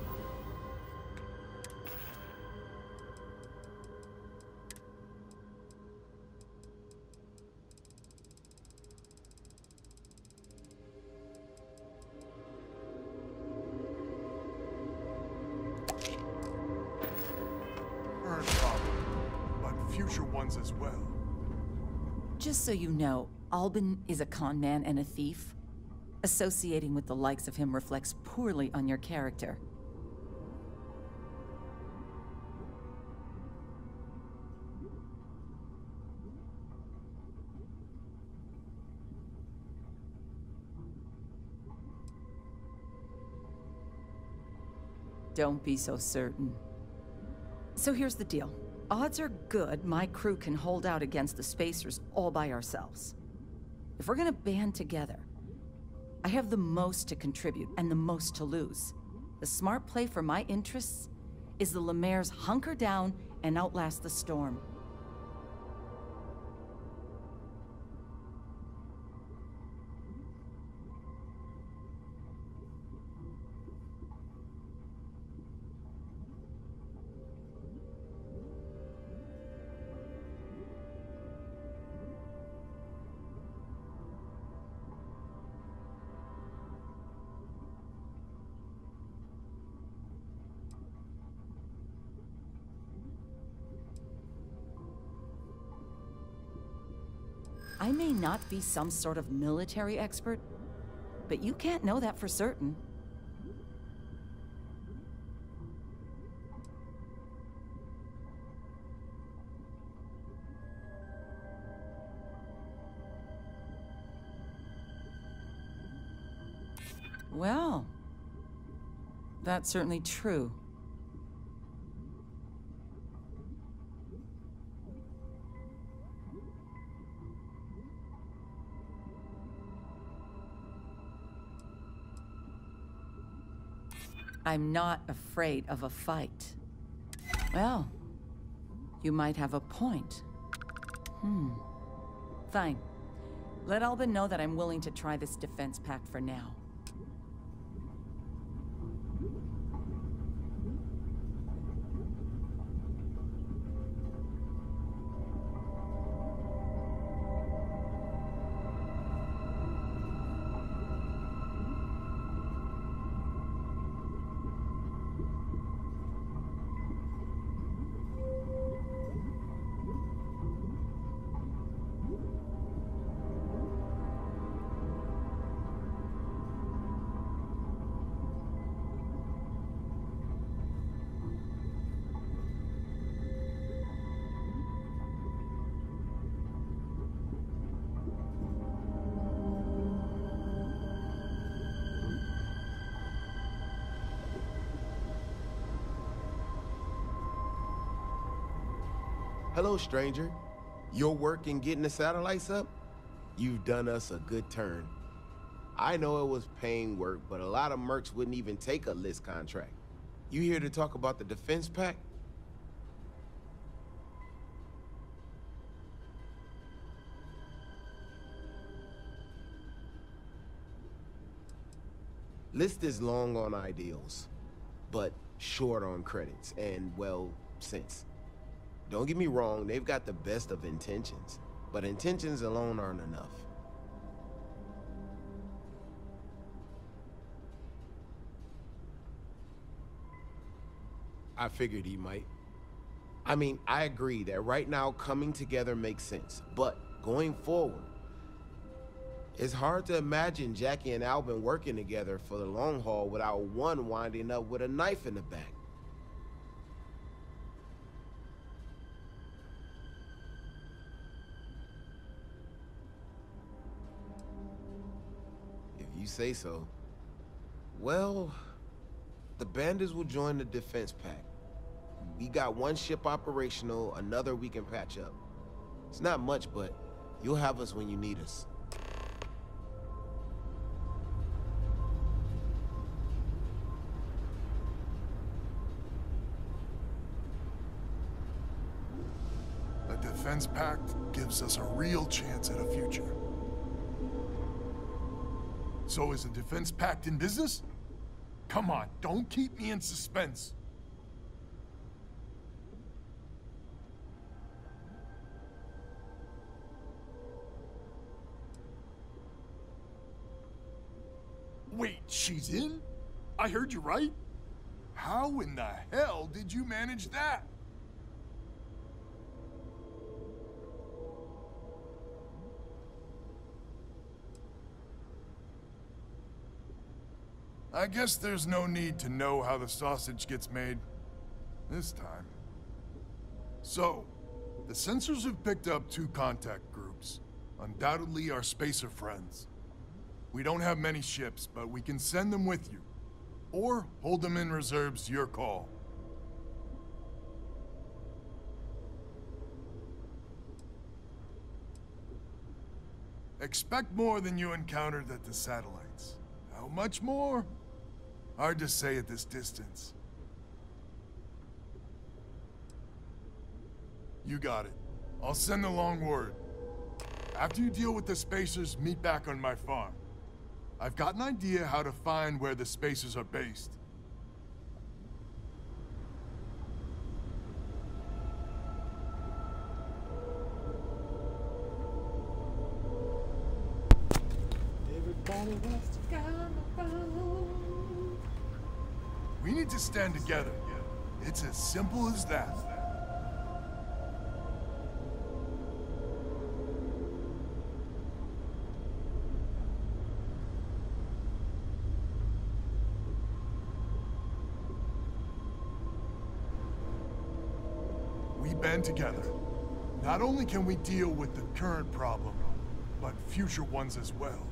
current problem, but future ones as well. Just so you know, Albin is a con man and a thief. Associating with the likes of him reflects poorly on your character. Don't be so certain. So here's the deal. Odds are good my crew can hold out against the Spacers all by ourselves. If we're gonna band together, I have the most to contribute and the most to lose. The smart play for my interests is the Lemaire's hunker down and outlast the storm. I may not be some sort of military expert, but you can't know that for certain. Well, that's certainly true. I'm not afraid of a fight. Well, you might have a point. Hmm. Fine. Let Albin know that I'm willing to try this defense pact for now. Hello, stranger. Your work in getting the satellites up? You've done us a good turn. I know it was paying work, but a lot of mercs wouldn't even take a list contract. You here to talk about the defense pact? List is long on ideals, but short on credits and, well, sense. Don't get me wrong, they've got the best of intentions, but intentions alone aren't enough. I figured he might. I mean, I agree that right now coming together makes sense, but going forward, it's hard to imagine Jackie and Albin working together for the long haul without one winding up with a knife in the back. You say so. Well, the bandits will join the defense pact. We got one ship operational, another we can patch up. It's not much, but you'll have us when you need us. The defense pact gives us a real chance at a future. So is the Defense Pact in business? Come on, don't keep me in suspense. Wait, she's in? I heard you right? How in the hell did you manage that? I guess there's no need to know how the sausage gets made. This time. So, the sensors have picked up two contact groups. Undoubtedly our spacer friends. We don't have many ships, but we can send them with you. Or hold them in reserves, your call. Expect more than you encountered at the satellites. How much more? Hard to say at this distance. You got it. I'll send the long word. After you deal with the spacers, meet back on my farm. I've got an idea how to find where the spacers are based. Everybody wants to go on the road. We need to stand together. It's as simple as that. We band together. Not only can we deal with the current problem, but future ones as well.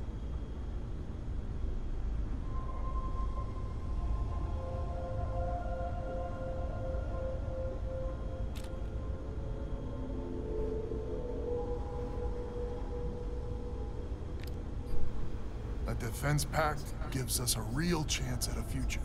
A defense pact gives us a real chance at a future.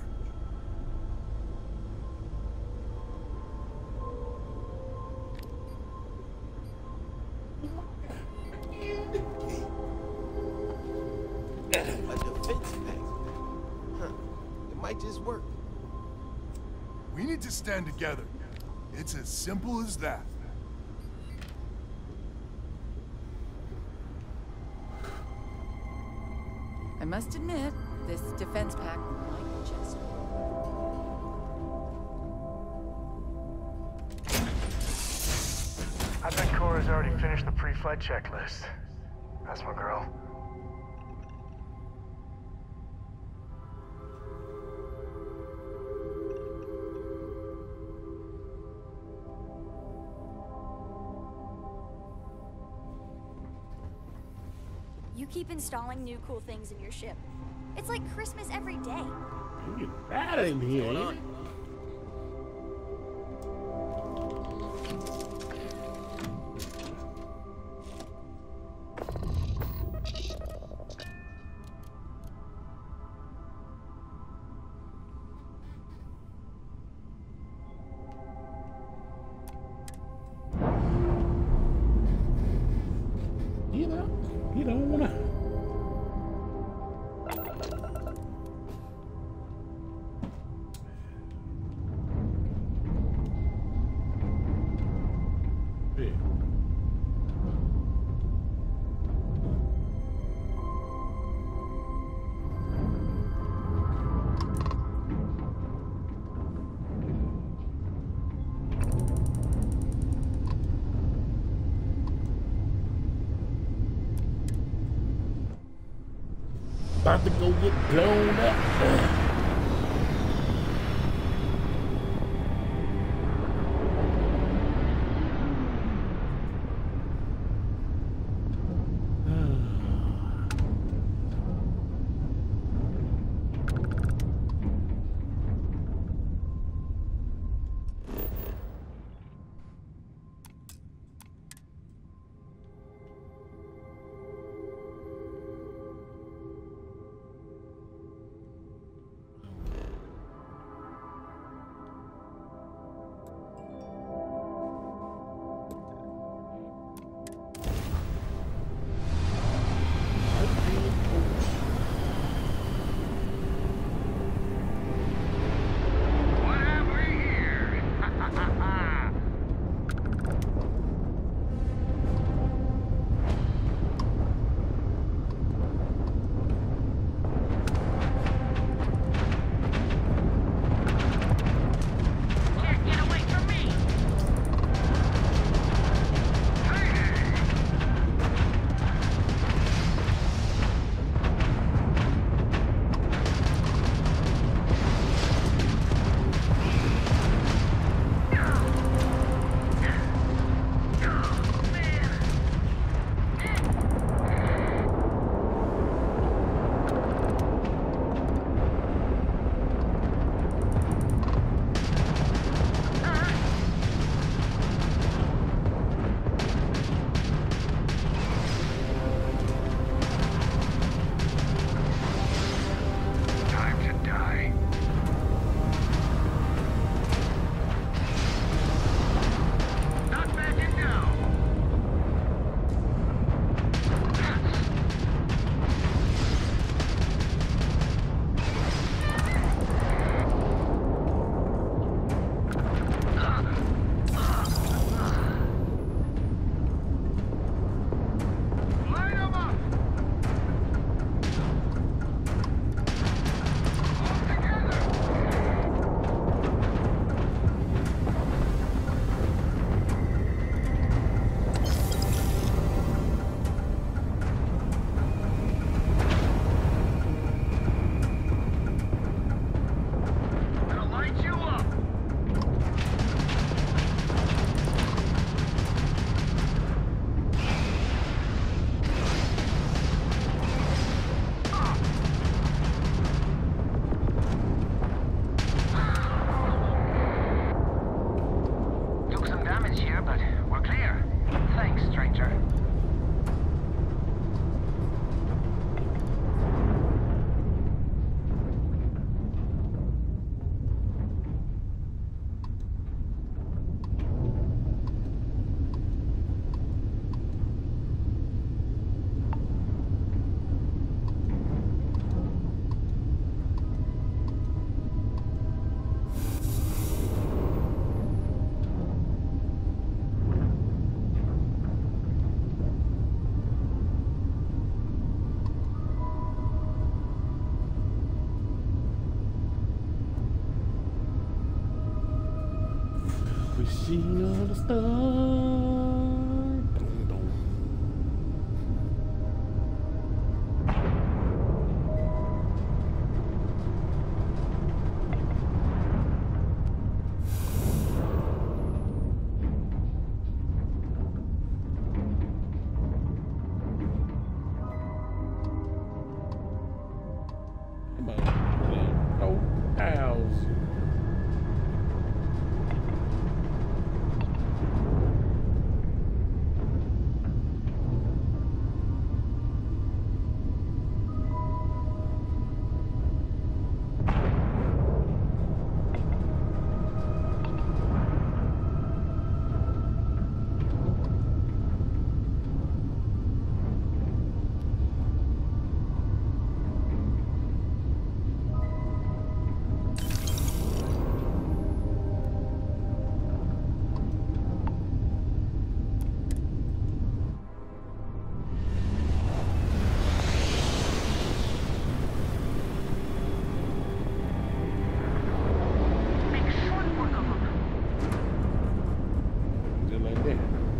A defense pact? Huh. It might just work. We need to stand together. It's as simple as that. I must admit, this defense pact might just... I bet Cora's already finished the pre-flight checklist. That's my girl. You keep installing new cool things in your ship. It's like Christmas every day. You get bad in here, ain't it? You know, you don't wanna. Yeah. About to go get blown up. Machine of the star. Dum, dum. Come on, man. Oh, house. Just like that.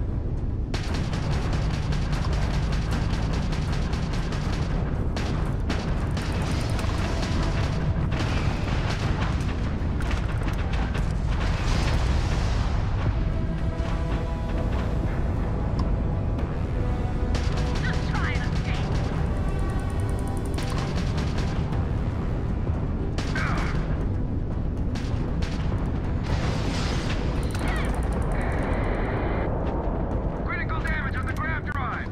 Critical damage on the grav drive.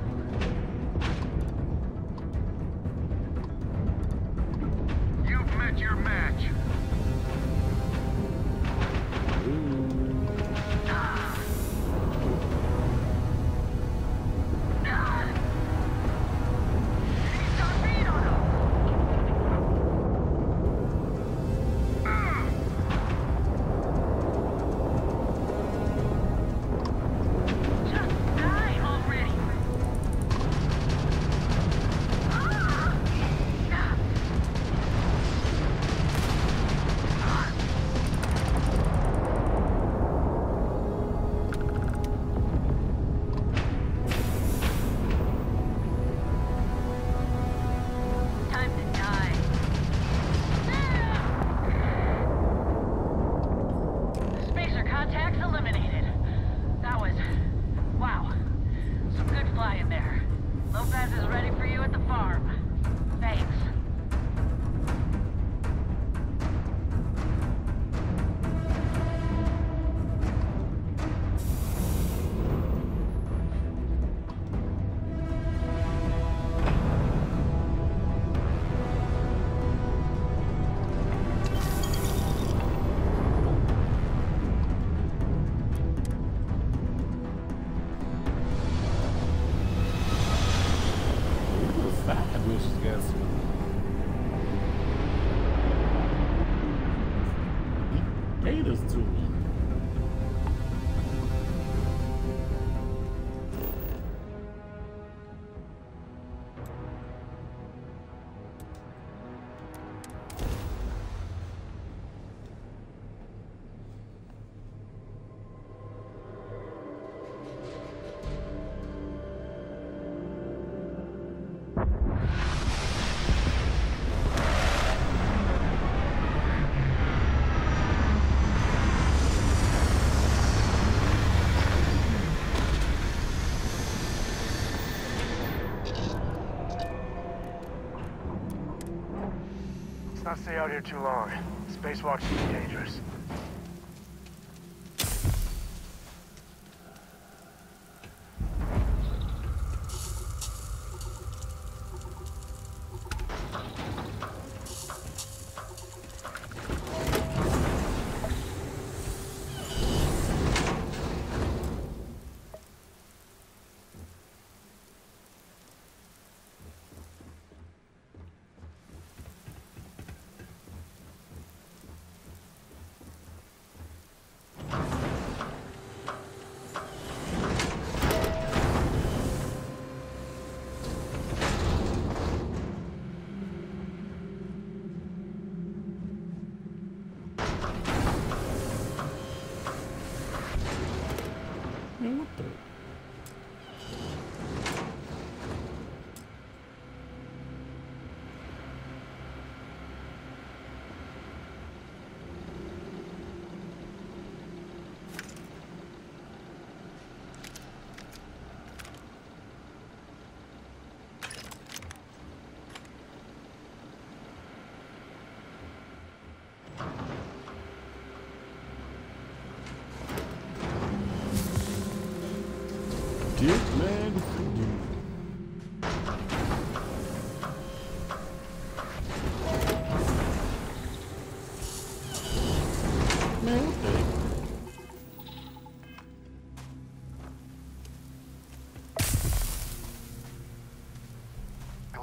You've met your match. Time to die. Spacer contacts eliminated. That was... wow. Some good flying there. Lopez is ready for you at the farm. Thanks. Side missions got some he caters to me. Let's not stay out here too long. Spacewalks can be dangerous.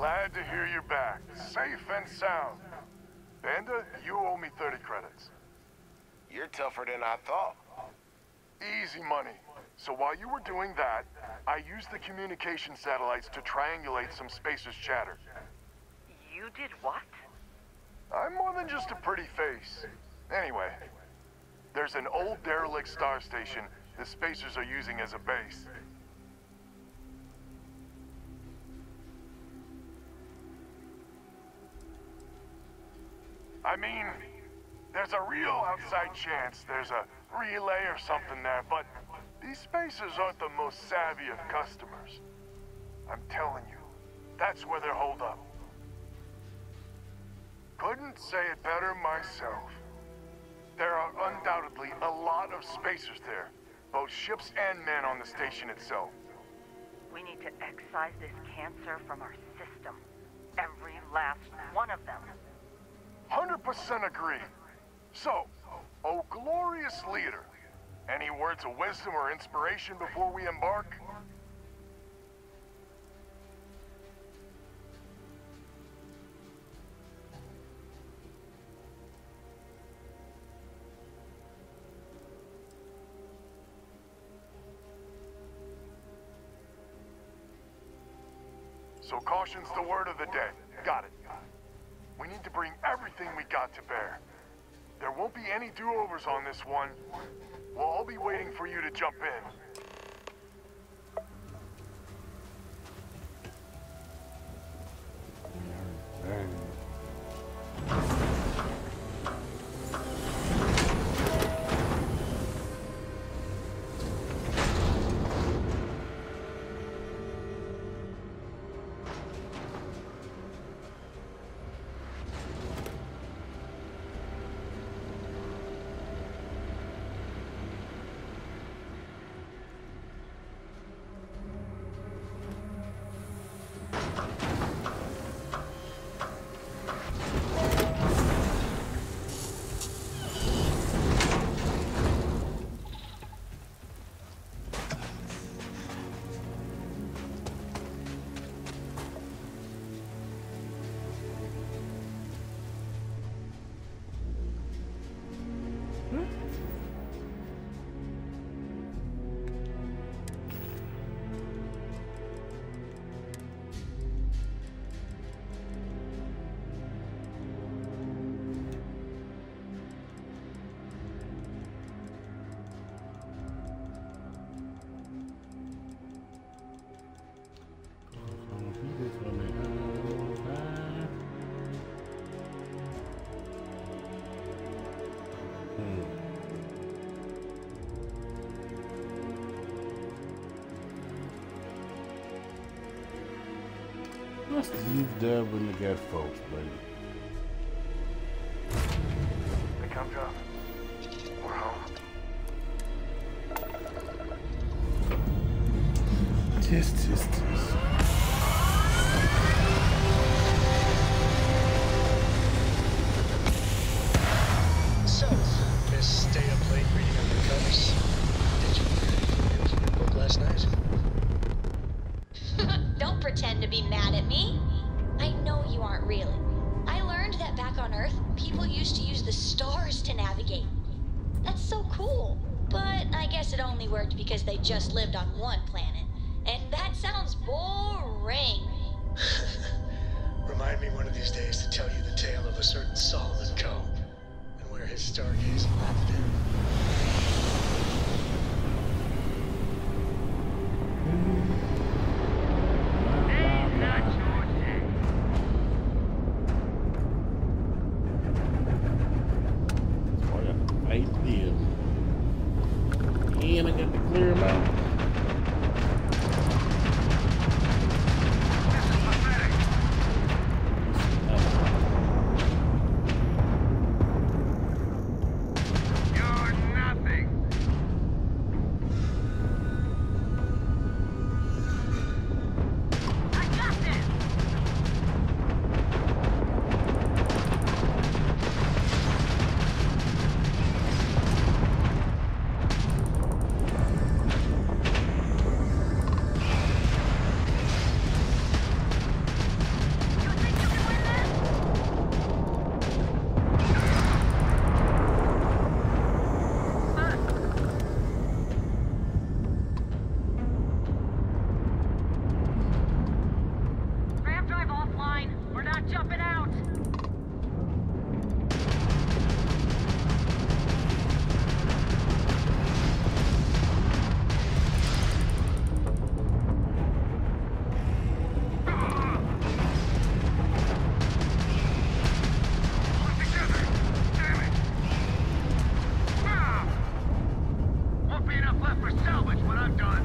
Glad to hear you're back, safe and sound. Banda, you owe me thirty credits. You're tougher than I thought. Easy money. So while you were doing that, I used the communication satellites to triangulate some Spacers chatter. You did what? I'm more than just a pretty face. Anyway, there's an old derelict star station the Spacers are using as a base. I mean, there's a real outside chance there's a relay or something there, but these Spacers aren't the most savvy of customers. I'm telling you, that's where they're holed up. Couldn't say it better myself. There are undoubtedly a lot of Spacers there, both ships and men on the station itself. We need to excise this cancer from our system. Every last one of them. one hundred percent agree. So, oh glorious leader, any words of wisdom or inspiration before we embark? So caution's the word of the day. Got it. We need to bring everything we got to bear. There won't be any do-overs on this one. We'll all be waiting for you to jump in. What's the youth dub when they got folks, buddy? They come drop. We're home. Tisk, tisk, tisk. So, Miss Stay Up Late reading undercovers. Did you read anything new from your book last night? Don't pretend to be mad at me. I know you aren't really. I learned that back on Earth, people used to use the stars to navigate. That's so cool. But I guess it only worked because they just lived on one planet. And that sounds boring. Remind me one of these days to tell you the tale of a certain Solomon Coe and where his stargazing landed him. And I got to clear them out. jumping out! Won't be enough left for salvage when I'm done.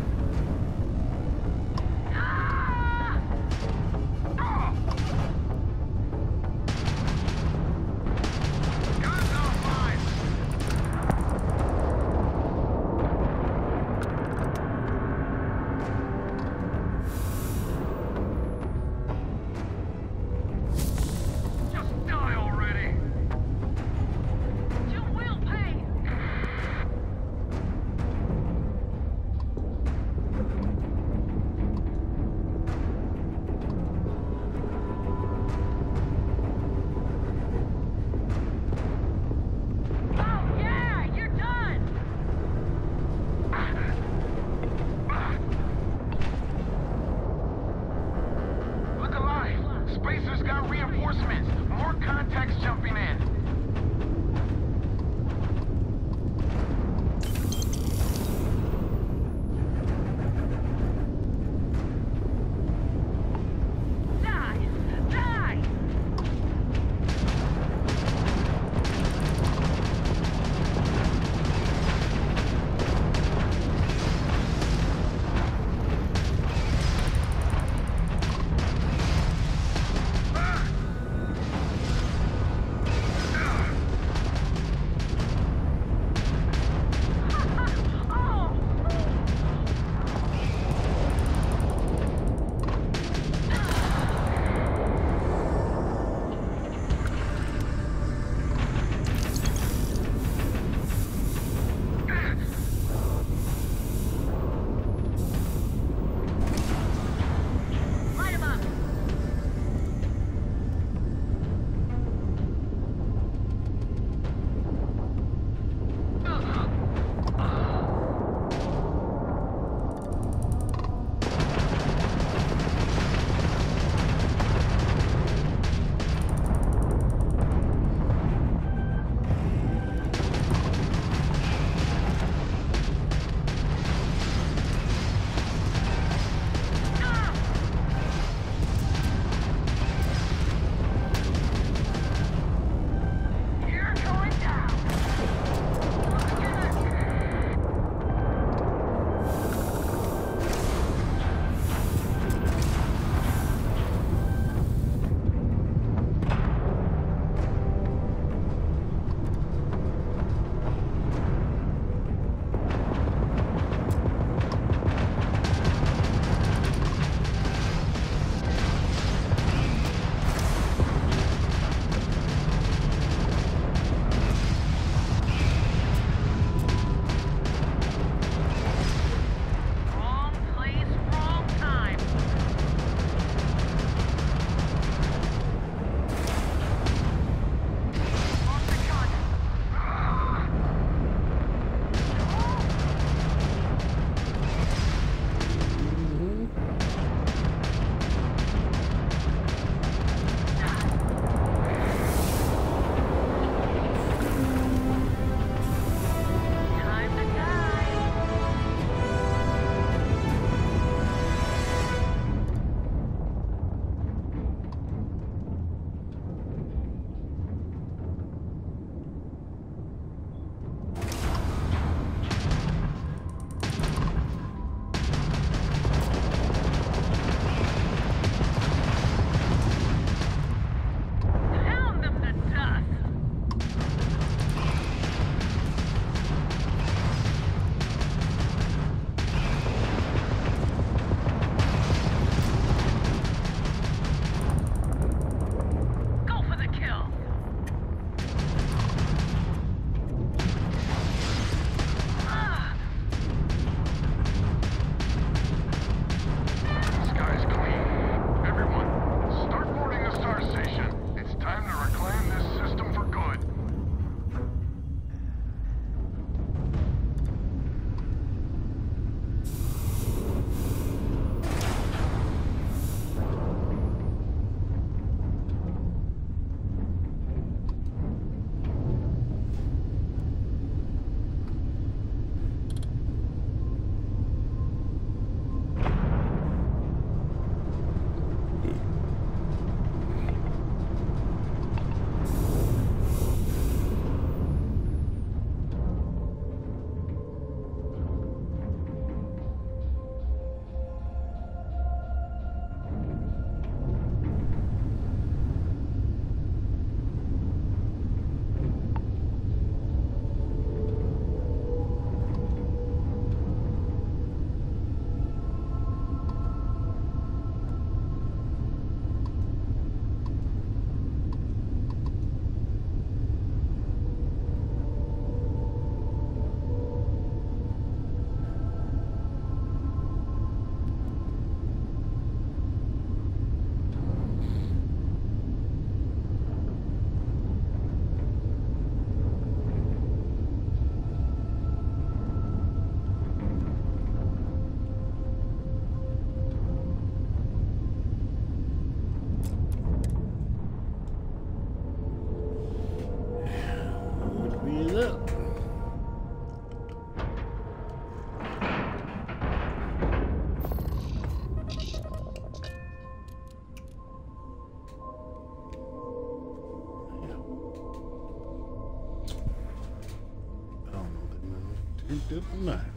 picked up the knife.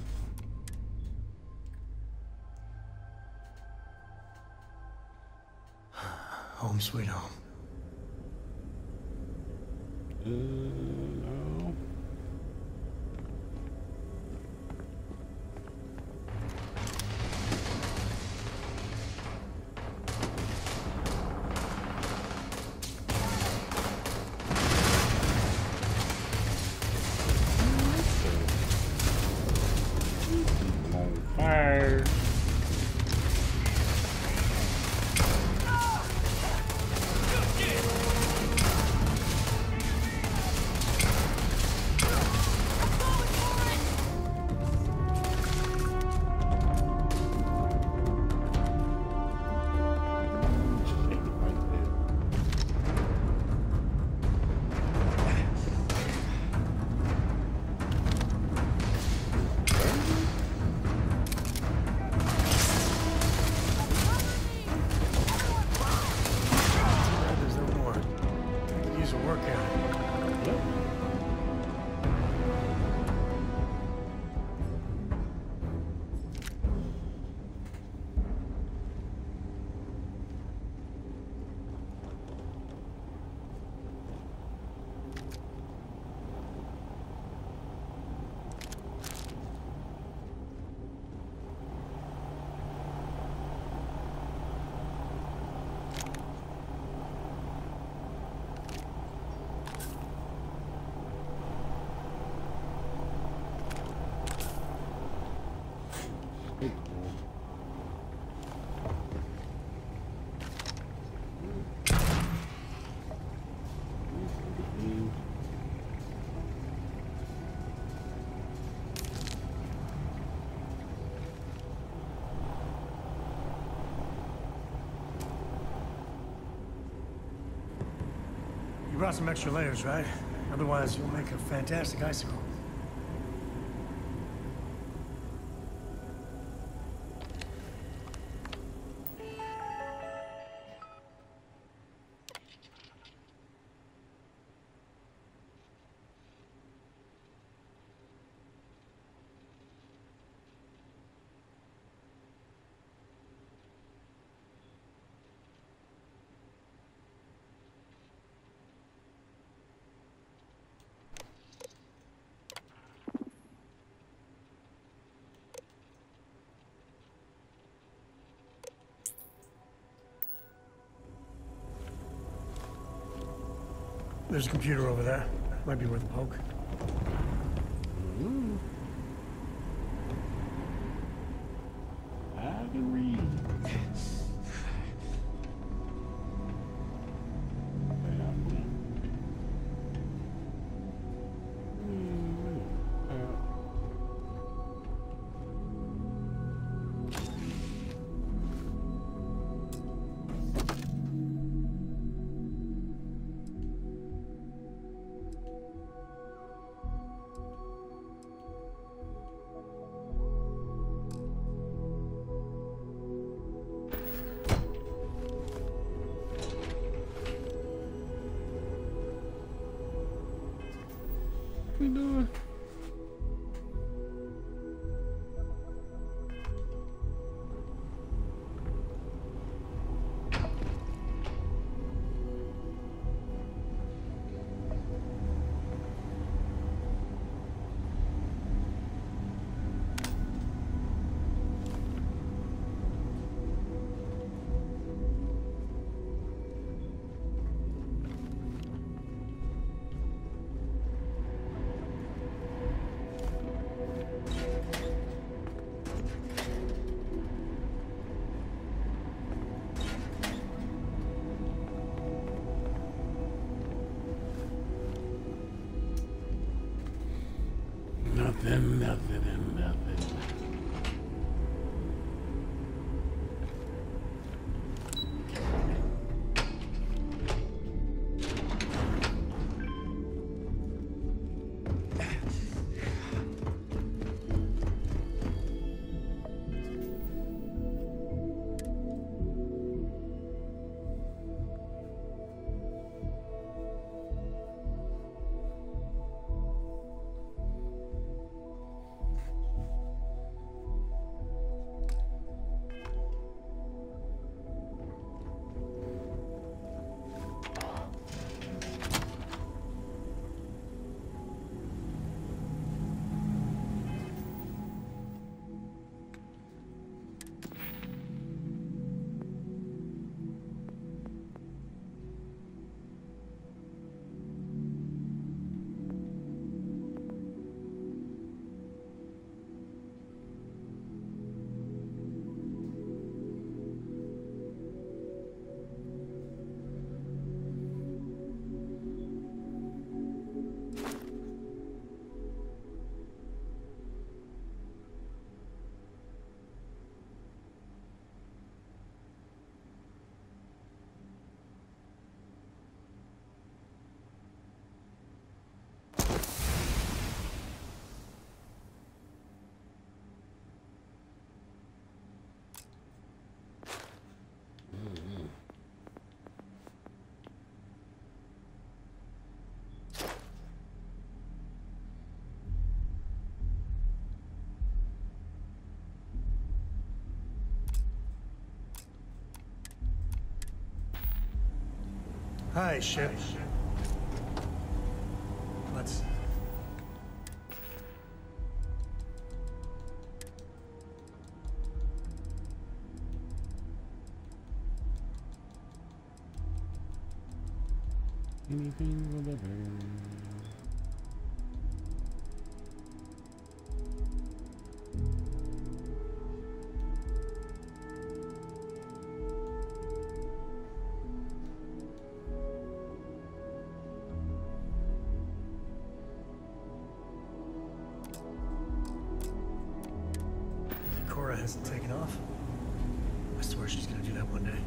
Home sweet home. Uh, no. On fire. There's no more. Could use a workout. You brought some extra layers, right? Otherwise, you'll make a fantastic icicle. There's a computer over there. Might be worth a poke. Ooh. I can read. What we doing? Nothing, nothing, and nothing. Hi, ship. Let's... Anything, whatever. Cora hasn't taken off. I swear she's gonna do that one day.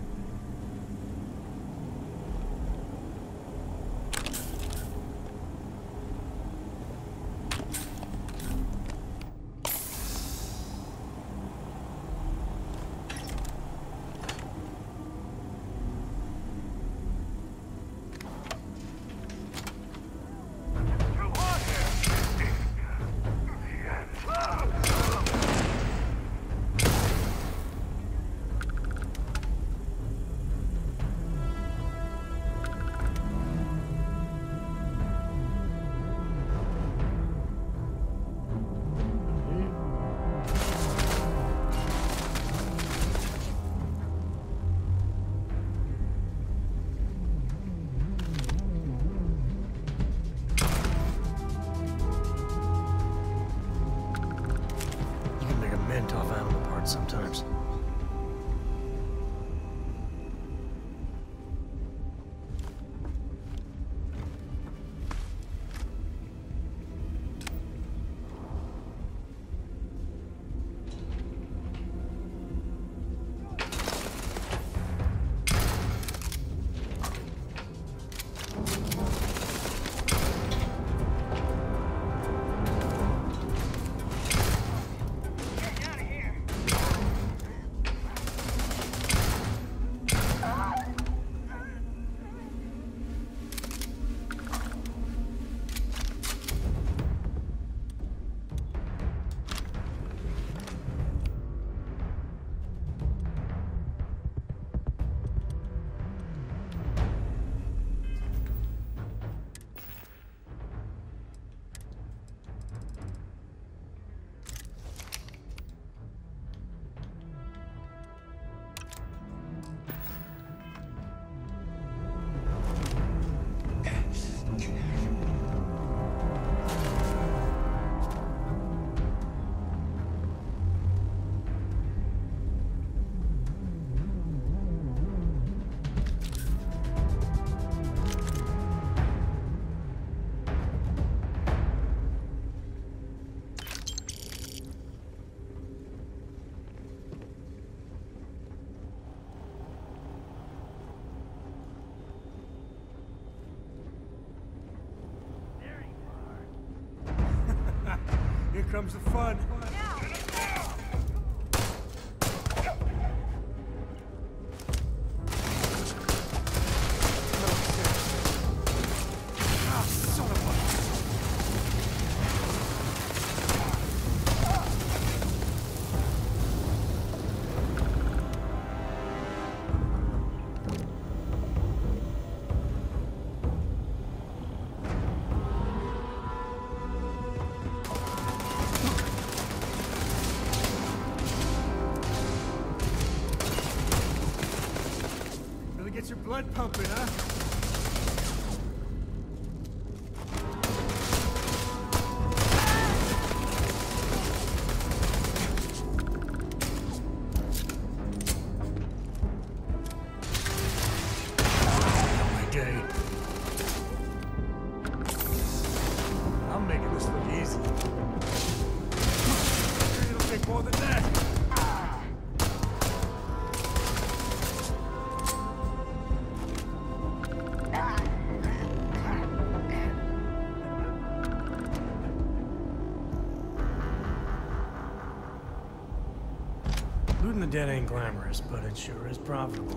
Off animal parts sometimes. Here comes the fun. Get your blood pumping, huh? My day. I'm making this look easy. It'll take more than that. Looting the dead ain't glamorous, but it sure is profitable.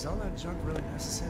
Is all that junk really necessary?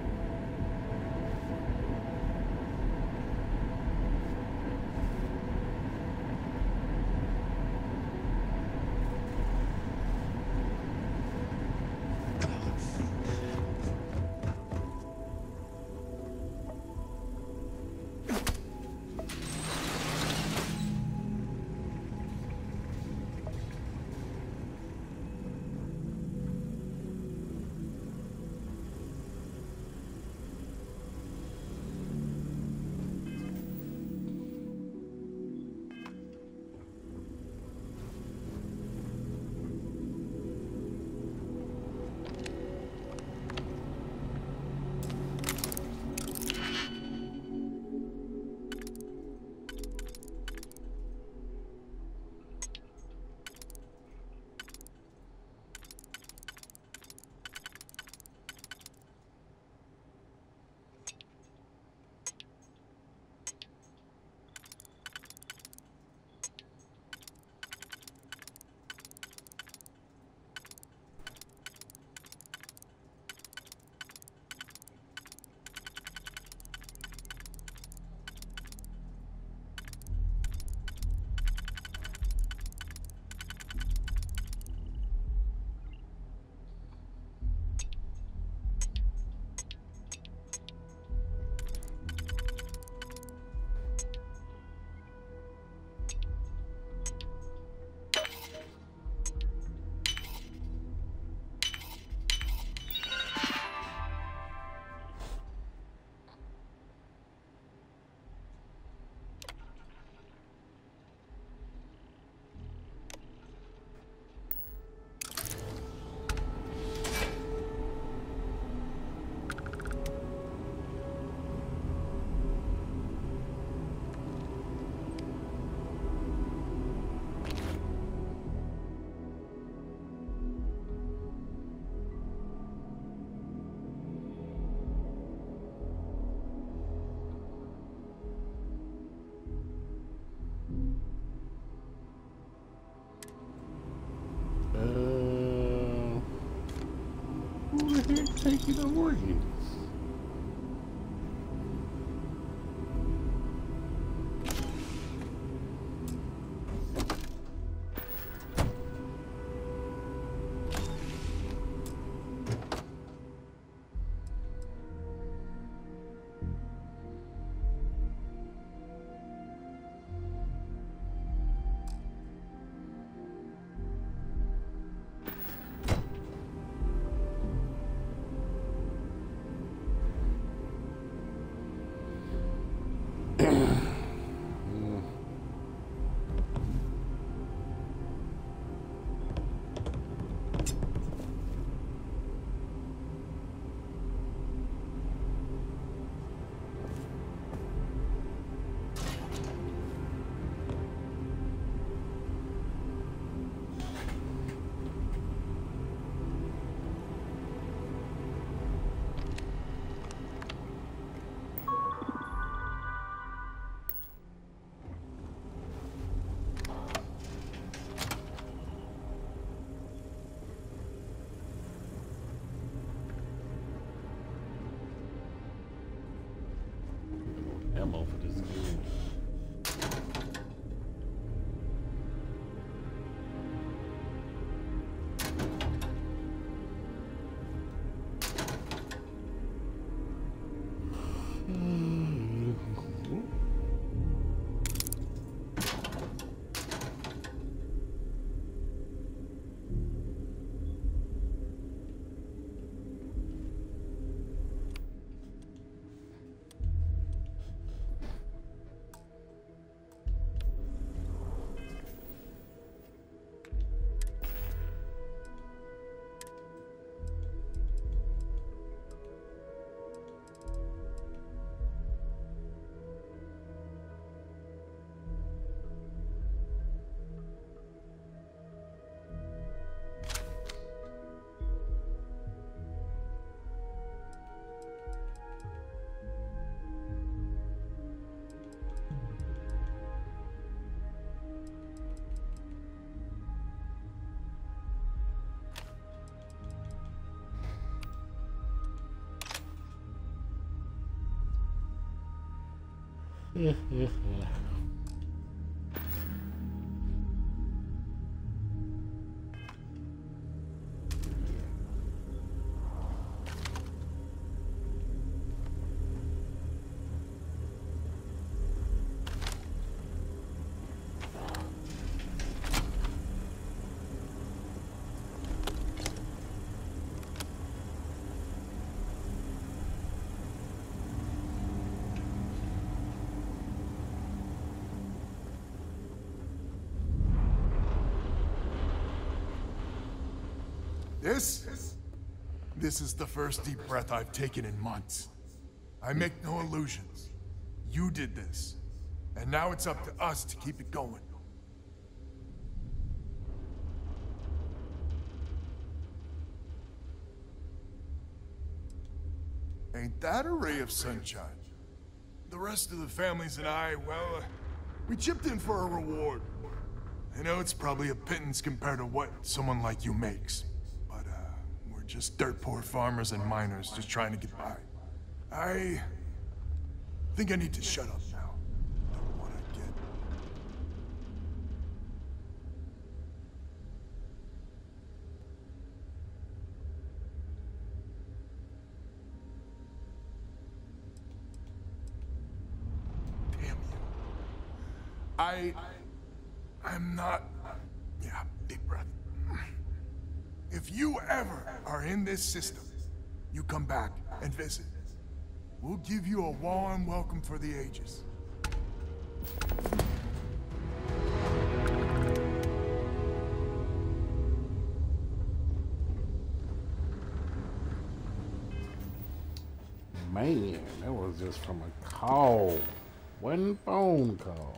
Taking the organs. This? This is the first deep breath I've taken in months. I make no illusions. You did this. And now it's up to us to keep it going. Ain't that a ray of sunshine? The rest of the families and I, well, uh, we chipped in for a reward. I know it's probably a pittance compared to what someone like you makes. Just dirt poor farmers and miners just trying to get by. I think I need to shut up now. Don't want to get... Damn you. I... I'm not... Yeah, deep breath. If you ever are in this system, you come back and visit. We'll give you a warm welcome for the ages. Man, that was just from a call. One phone call.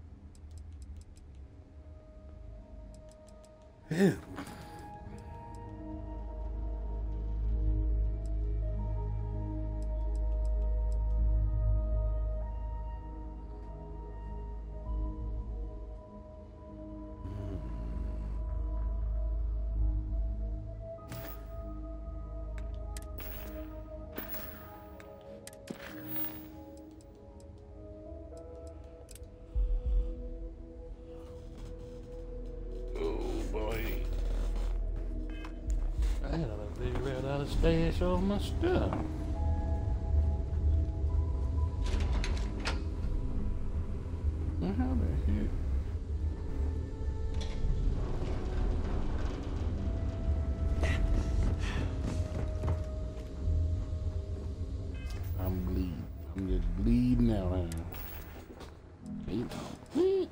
Yeah. Stash all my stuff. Well, how the heck? I'm bleeding. I'm just bleeding out here. Bleeding out.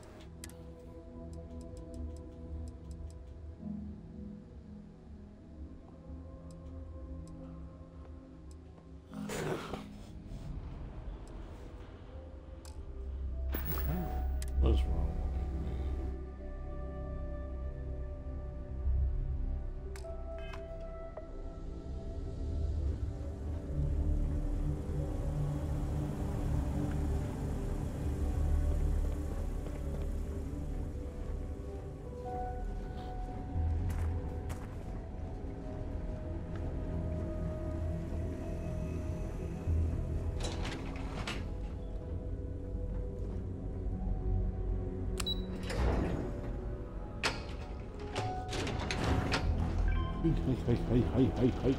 What's wrong with me? Hey, hey, hey, hey, hey.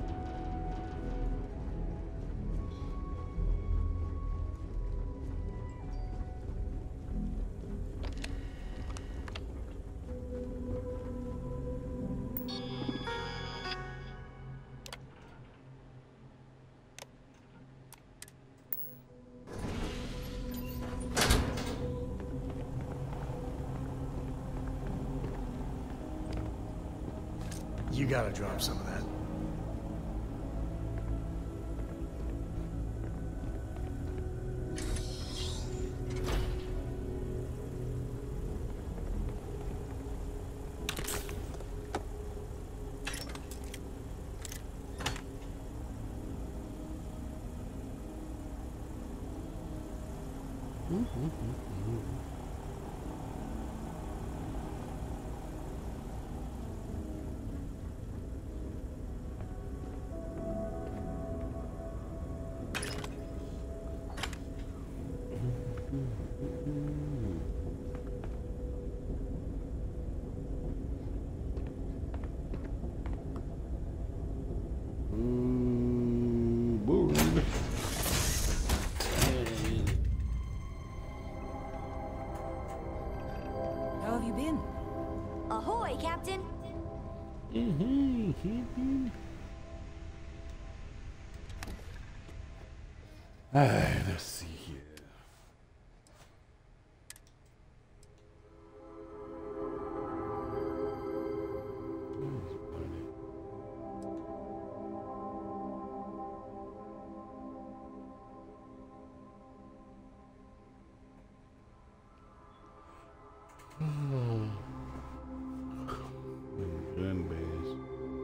You gotta drop some of that. Ahoy, Captain! Mm-hmm, Captain. Alright, let's see here. Gun bears.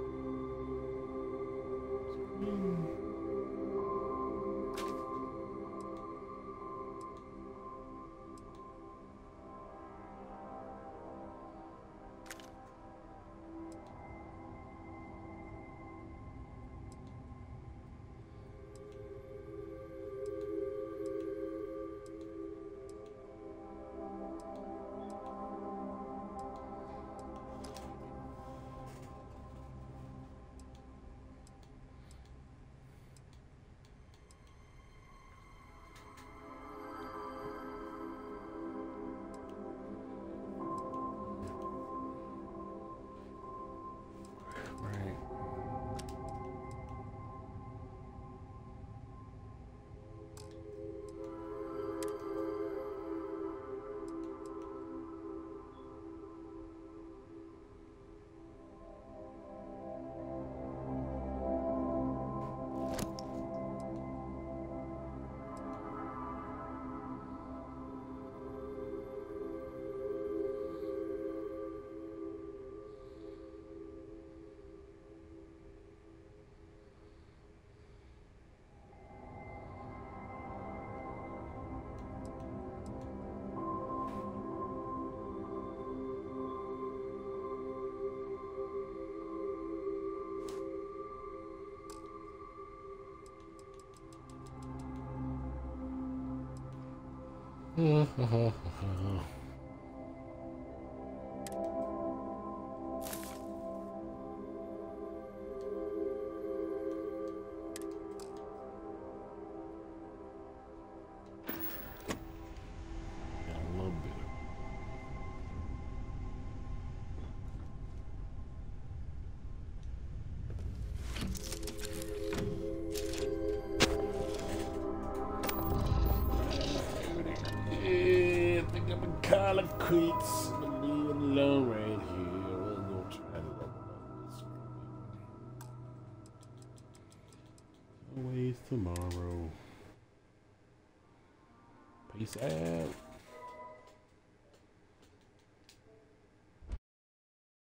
Carla Creeks, leave it alone right here. We'll go try to level up this one. Always tomorrow. Peace out.